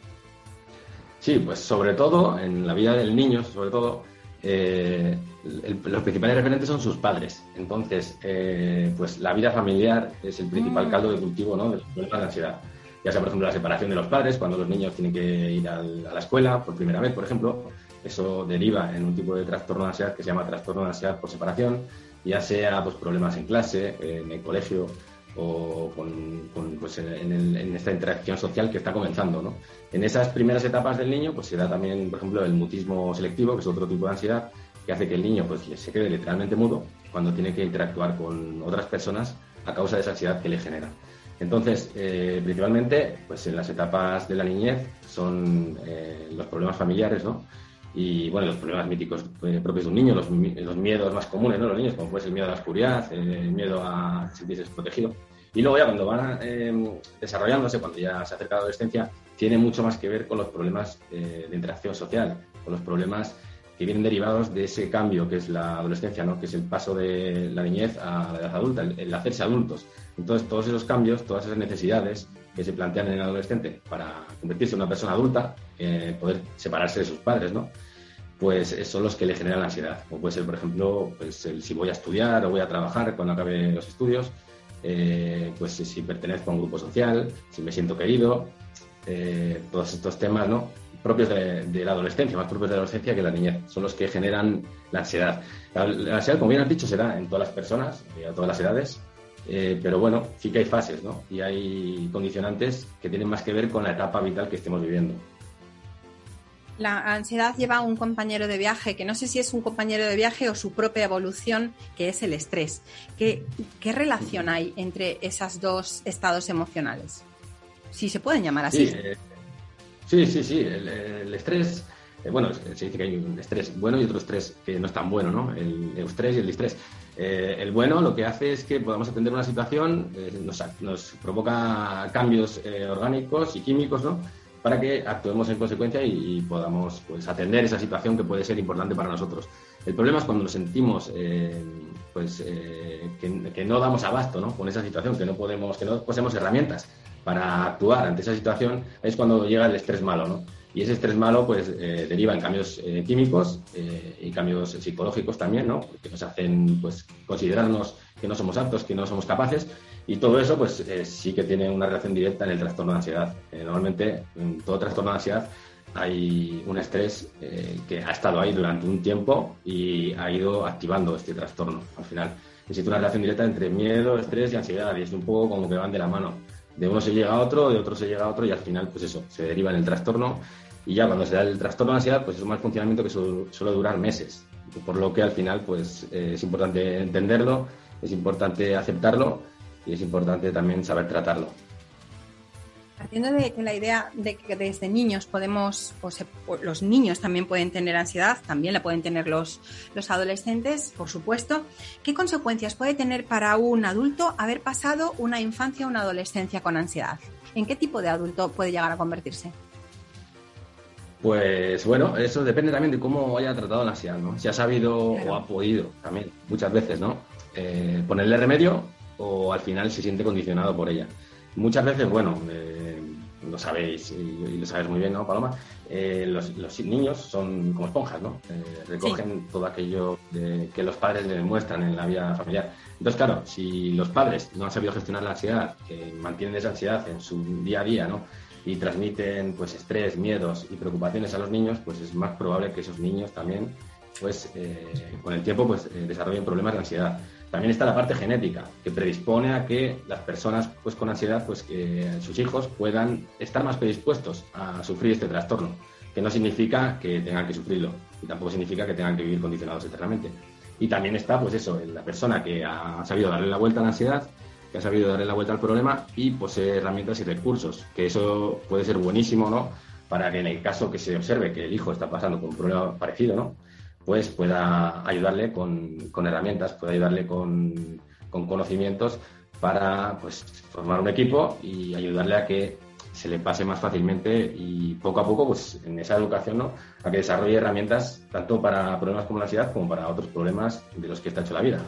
Sí, pues sobre todo en la vida del niño, sobre todo, eh, el, los principales referentes son sus padres. Entonces, eh, pues la vida familiar es el principal caldo de cultivo, ¿no?, de los problemas de ansiedad. Ya sea, por ejemplo, la separación de los padres, cuando los niños tienen que ir al, a la escuela por primera vez, por ejemplo, eso deriva en un tipo de trastorno de ansiedad que se llama trastorno de ansiedad por separación, ya sea pues problemas en clase, en el colegio, o con, con, pues en, el, en esta interacción social que está comenzando, ¿no? En esas primeras etapas del niño pues se da también, por ejemplo, el mutismo selectivo, que es otro tipo de ansiedad que hace que el niño pues se quede literalmente mudo cuando tiene que interactuar con otras personas a causa de esa ansiedad que le genera. Entonces, eh, principalmente, pues en las etapas de la niñez son eh, los problemas familiares, ¿no? Y bueno, los problemas míticos eh, propios de un niño, los, los miedos más comunes, ¿no?, los niños, como puede ser el miedo a la oscuridad, el miedo a sentirse desprotegido. Y luego ya cuando van eh, desarrollándose, cuando ya se acerca la adolescencia, tiene mucho más que ver con los problemas eh, de interacción social, con los problemas que vienen derivados de ese cambio que es la adolescencia, ¿no?, que es el paso de la niñez a la edad adulta, el, el hacerse adultos. Entonces, todos esos cambios, todas esas necesidades que se plantean en el adolescente para convertirse en una persona adulta, eh, poder separarse de sus padres, ¿no?, pues son los que le generan la ansiedad. Como puede ser, por ejemplo, pues el si voy a estudiar o voy a trabajar cuando acabe los estudios, eh, pues si pertenezco a un grupo social, si me siento querido, eh, todos estos temas, ¿no?, propios de, de la adolescencia, más propios de la adolescencia que la niñez, son los que generan la ansiedad. La, la ansiedad, como bien has dicho, se da en todas las personas, eh, a todas las edades, eh, pero bueno, sí que hay fases, ¿no?, y hay condicionantes que tienen más que ver con la etapa vital que estemos viviendo. La ansiedad lleva a un compañero de viaje, que no sé si es un compañero de viaje o su propia evolución, que es el estrés. ¿Qué, qué relación hay entre esos dos estados emocionales? Si se pueden llamar así. Sí, eh, sí, sí, sí. El, el estrés, eh, bueno, se dice que hay un estrés bueno y otro estrés que no es tan bueno, ¿no? El eustrés y el distrés. Eh, el bueno lo que hace es que podamos atender una situación, eh, nos, nos provoca cambios eh, orgánicos y químicos, ¿no? Para que actuemos en consecuencia y, y podamos pues atender esa situación que puede ser importante para nosotros. El problema es cuando nos sentimos eh, pues eh, que, que no damos abasto, ¿no? Con esa situación, que no podemos, que no poseemos herramientas para actuar ante esa situación, es cuando llega el estrés malo, ¿no? Y ese estrés malo pues eh, deriva en cambios eh, químicos eh, y cambios psicológicos también, ¿no? Que nos hacen pues considerarnos que no somos aptos, que no somos capaces, y todo eso pues eh, sí que tiene una relación directa en el trastorno de ansiedad. Eh, normalmente en todo trastorno de ansiedad hay un estrés eh, que ha estado ahí durante un tiempo y ha ido activando este trastorno. Al final existe una relación directa entre miedo, estrés y ansiedad, y es un poco como que van de la mano. De uno se llega a otro, de otro se llega a otro, y al final pues eso, se deriva en el trastorno. Y ya cuando se da el trastorno de ansiedad, pues es un mal funcionamiento que su, suele durar meses. Por lo que al final pues eh, es importante entenderlo, es importante aceptarlo y es importante también saber tratarlo. Partiendo de que la idea de que desde niños podemos, o, se, o los niños también pueden tener ansiedad, también la pueden tener los, los adolescentes, por supuesto, ¿qué consecuencias puede tener para un adulto haber pasado una infancia o una adolescencia con ansiedad? ¿En qué tipo de adulto puede llegar a convertirse? Pues bueno, eso depende también de cómo haya tratado la ansiedad, ¿no? Si ha sabido claro. o ha podido también, muchas veces, ¿no? Eh, ponerle remedio o al final se siente condicionado por ella. Muchas veces, bueno, eh, lo sabéis y, y lo sabes muy bien, ¿no, Paloma? Eh, los, los niños son como esponjas, ¿no? Eh, recogen sí. todo aquello de, que los padres les muestran en la vida familiar. Entonces, claro, si los padres no han sabido gestionar la ansiedad, que mantienen esa ansiedad en su día a día, ¿no? Y transmiten pues estrés, miedos y preocupaciones a los niños, pues es más probable que esos niños también pues eh, con el tiempo pues eh, desarrollen problemas de ansiedad. También está la parte genética, que predispone a que las personas pues con ansiedad, pues que sus hijos puedan estar más predispuestos a sufrir este trastorno, que no significa que tengan que sufrirlo y tampoco significa que tengan que vivir condicionados eternamente. Y también está pues eso, la persona que ha sabido darle la vuelta a la ansiedad, que ha sabido darle la vuelta al problema y posee herramientas y recursos, que eso puede ser buenísimo, ¿no? Para que en el caso que se observe que el hijo está pasando por un problema parecido, ¿no? Pues pueda ayudarle con, con herramientas, pueda ayudarle con, con conocimientos para pues formar un equipo y ayudarle a que se le pase más fácilmente y poco a poco pues en esa educación, ¿no? A que desarrolle herramientas tanto para problemas como la ansiedad como para otros problemas de los que está hecho la vida.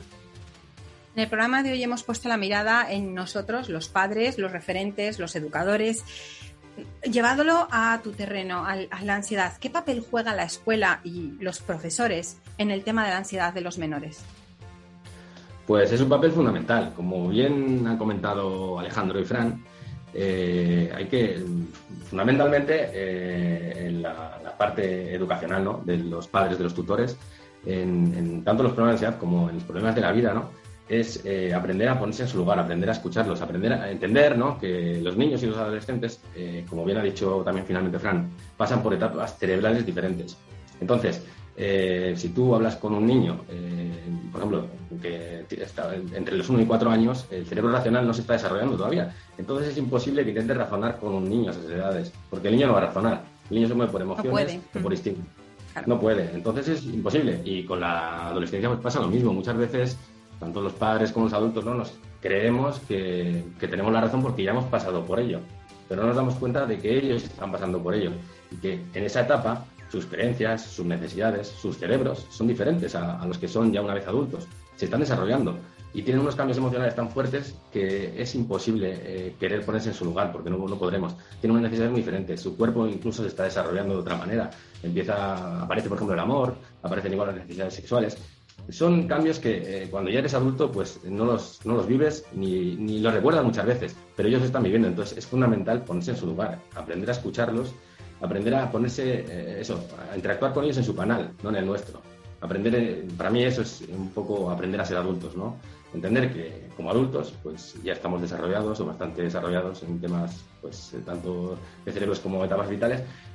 En el programa de hoy hemos puesto la mirada en nosotros, los padres, los referentes, los educadores. Llevándolo a tu terreno, a la ansiedad, ¿qué papel juega la escuela y los profesores en el tema de la ansiedad de los menores? Pues es un papel fundamental. Como bien han comentado Alejandro y Fran, eh, hay que, fundamentalmente, eh, en la, la parte educacional, ¿no? De los padres, de los tutores, en, en tanto los problemas de ansiedad como en los problemas de la vida, ¿no? Es eh, aprender a ponerse en su lugar, aprender a escucharlos, aprender a entender, ¿no? Que los niños y los adolescentes, eh, como bien ha dicho también finalmente Fran, pasan por etapas cerebrales diferentes. Entonces, eh, si tú hablas con un niño, eh, por ejemplo, que está entre los uno y cuatro años, el cerebro racional no se está desarrollando todavía. Entonces es imposible que intentes razonar con un niño a esas edades, porque el niño no va a razonar. El niño se mueve por emociones o por instinto. Claro. No puede. Entonces es imposible. Y con la adolescencia pues pasa lo mismo. Muchas veces tanto los padres como los adultos, ¿no? Nos creemos que, que tenemos la razón porque ya hemos pasado por ello, pero no nos damos cuenta de que ellos están pasando por ello y que en esa etapa sus creencias, sus necesidades, sus cerebros son diferentes a, a los que son ya una vez adultos. Se están desarrollando y tienen unos cambios emocionales tan fuertes que es imposible eh, querer ponerse en su lugar porque no, no podremos. Tienen unas necesidades muy diferentes. Su cuerpo incluso se está desarrollando de otra manera. Empieza, aparece, por ejemplo, el amor, aparecen igual las necesidades sexuales. Son cambios que eh, cuando ya eres adulto pues no los, no los vives ni, ni los recuerdas muchas veces, pero ellos están viviendo. Entonces es fundamental ponerse en su lugar, aprender a escucharlos, aprender a ponerse, eh, eso, a interactuar con ellos en su canal, no en el nuestro. Aprender, eh, para mí eso es un poco aprender a ser adultos, ¿no? Entender que como adultos pues ya estamos desarrollados o bastante desarrollados en temas pues tanto de cerebros como etapas vitales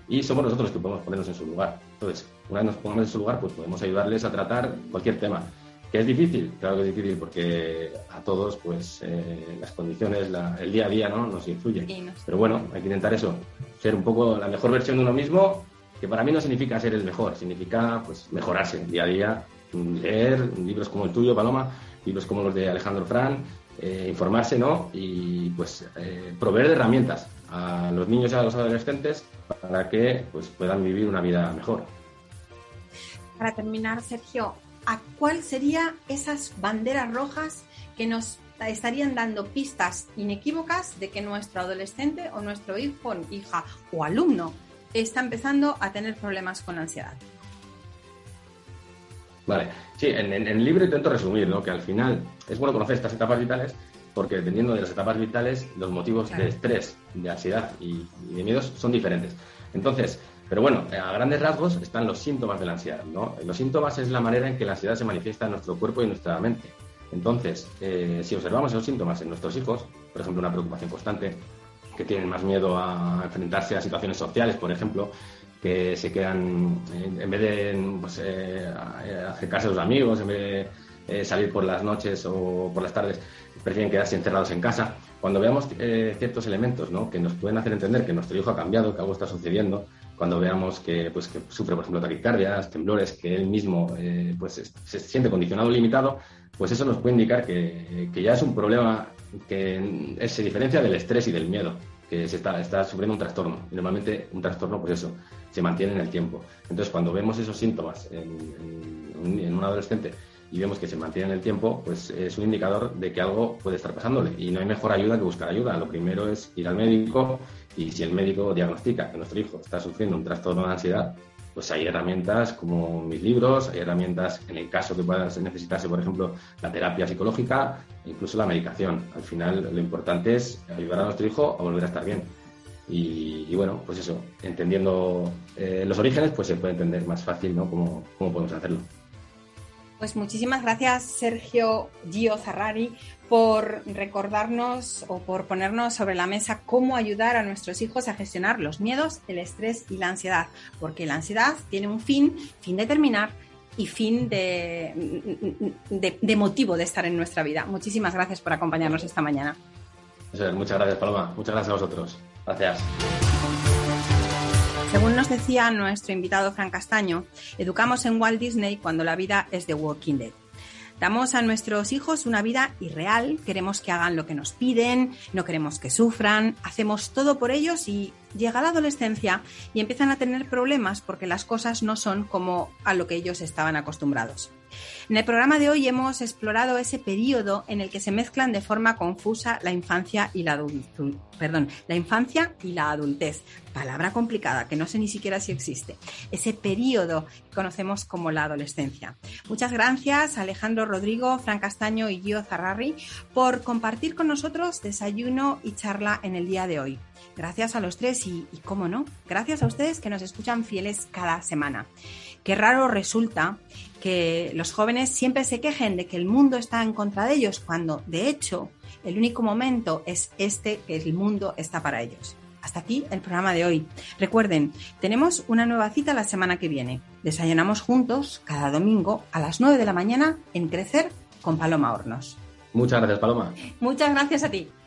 y somos nosotros los que podemos ponernos en su lugar. Entonces, una vez nos pongamos en su lugar, pues podemos ayudarles a tratar cualquier tema. ¿Que es difícil? Claro que es difícil, porque a todos pues eh, las condiciones, la, el día a día, ¿no?, nos influyen. Pero bueno, hay que intentar eso, ser un poco la mejor versión de uno mismo, que para mí no significa ser el mejor, significa pues mejorarse día a día, leer libros como el tuyo, Paloma, libros como los de Alejandro Fran, eh, informarse, ¿no?, y pues eh, proveer de herramientas a los niños y a los adolescentes para que pues puedan vivir una vida mejor. Para terminar, Sergio, ¿a cuál serían esas banderas rojas que nos estarían dando pistas inequívocas de que nuestro adolescente o nuestro hijo, hija o alumno está empezando a tener problemas con ansiedad? Vale, sí, en, en, en el libro intento resumir, ¿no?, que al final es bueno conocer estas etapas vitales, porque dependiendo de las etapas vitales, los motivos claro. de estrés, de ansiedad y, y de miedos son diferentes. Entonces, pero bueno, a grandes rasgos están los síntomas de la ansiedad, ¿no? Los síntomas es la manera en que la ansiedad se manifiesta en nuestro cuerpo y en nuestra mente. Entonces, eh, si observamos esos síntomas en nuestros hijos, por ejemplo, una preocupación constante, que tienen más miedo a enfrentarse a situaciones sociales, por ejemplo, que se quedan, en vez de pues, eh, acercarse a los amigos, en vez de eh, salir por las noches o por las tardes, prefieren quedarse encerrados en casa. Cuando veamos eh, ciertos elementos, ¿no?, que nos pueden hacer entender que nuestro hijo ha cambiado, que algo está sucediendo, cuando veamos que, pues, que sufre, por ejemplo, taquicardias, temblores, que él mismo eh, pues, se siente condicionado o limitado, pues eso nos puede indicar que, que ya es un problema que se diferencia del estrés y del miedo, que se está, está sufriendo un trastorno. Y normalmente un trastorno, pues eso, se mantiene en el tiempo. Entonces, cuando vemos esos síntomas en, en, en un adolescente y vemos que se mantiene en el tiempo, pues es un indicador de que algo puede estar pasándole. Y no hay mejor ayuda que buscar ayuda. Lo primero es ir al médico, y si el médico diagnostica que nuestro hijo está sufriendo un trastorno de ansiedad, pues hay herramientas como mis libros, hay herramientas en el caso que pueda necesitarse, por ejemplo, la terapia psicológica, incluso la medicación. Al final, lo importante es ayudar a nuestro hijo a volver a estar bien. Y, y bueno, pues eso, entendiendo eh, los orígenes, pues se puede entender más fácil, ¿no?, cómo, cómo podemos hacerlo. Pues muchísimas gracias, Sergio Gio Zarrari, por recordarnos o por ponernos sobre la mesa cómo ayudar a nuestros hijos a gestionar los miedos, el estrés y la ansiedad, porque la ansiedad tiene un fin, fin de terminar y fin de, de, de motivo de estar en nuestra vida. Muchísimas gracias por acompañarnos esta mañana. Eso es, muchas gracias, Paloma. Muchas gracias a vosotros. Gracias. Según nos decía nuestro invitado Fran Castaño, educamos en Walt Disney cuando la vida es The Walking Dead. Damos a nuestros hijos una vida irreal, queremos que hagan lo que nos piden, no queremos que sufran, hacemos todo por ellos y llega la adolescencia y empiezan a tener problemas porque las cosas no son como a lo que ellos estaban acostumbrados. En el programa de hoy hemos explorado ese periodo en el que se mezclan de forma confusa la infancia y la adultez, perdón, la infancia y la adultez, palabra complicada que no sé ni siquiera si existe, ese periodo que conocemos como la adolescencia. Muchas gracias a Alejandro Rodrigo, Fran Castaño y Gio Zarrari por compartir con nosotros desayuno y charla en el día de hoy. Gracias a los tres y, y cómo no, gracias a ustedes que nos escuchan fieles cada semana. Qué raro resulta que los jóvenes siempre se quejen de que el mundo está en contra de ellos, cuando, de hecho, el único momento es este, que el mundo está para ellos. Hasta aquí el programa de hoy. Recuerden, tenemos una nueva cita la semana que viene. Desayunamos juntos cada domingo a las nueve de la mañana en Crecer con Paloma Hornos. Muchas gracias, Paloma. Muchas gracias a ti.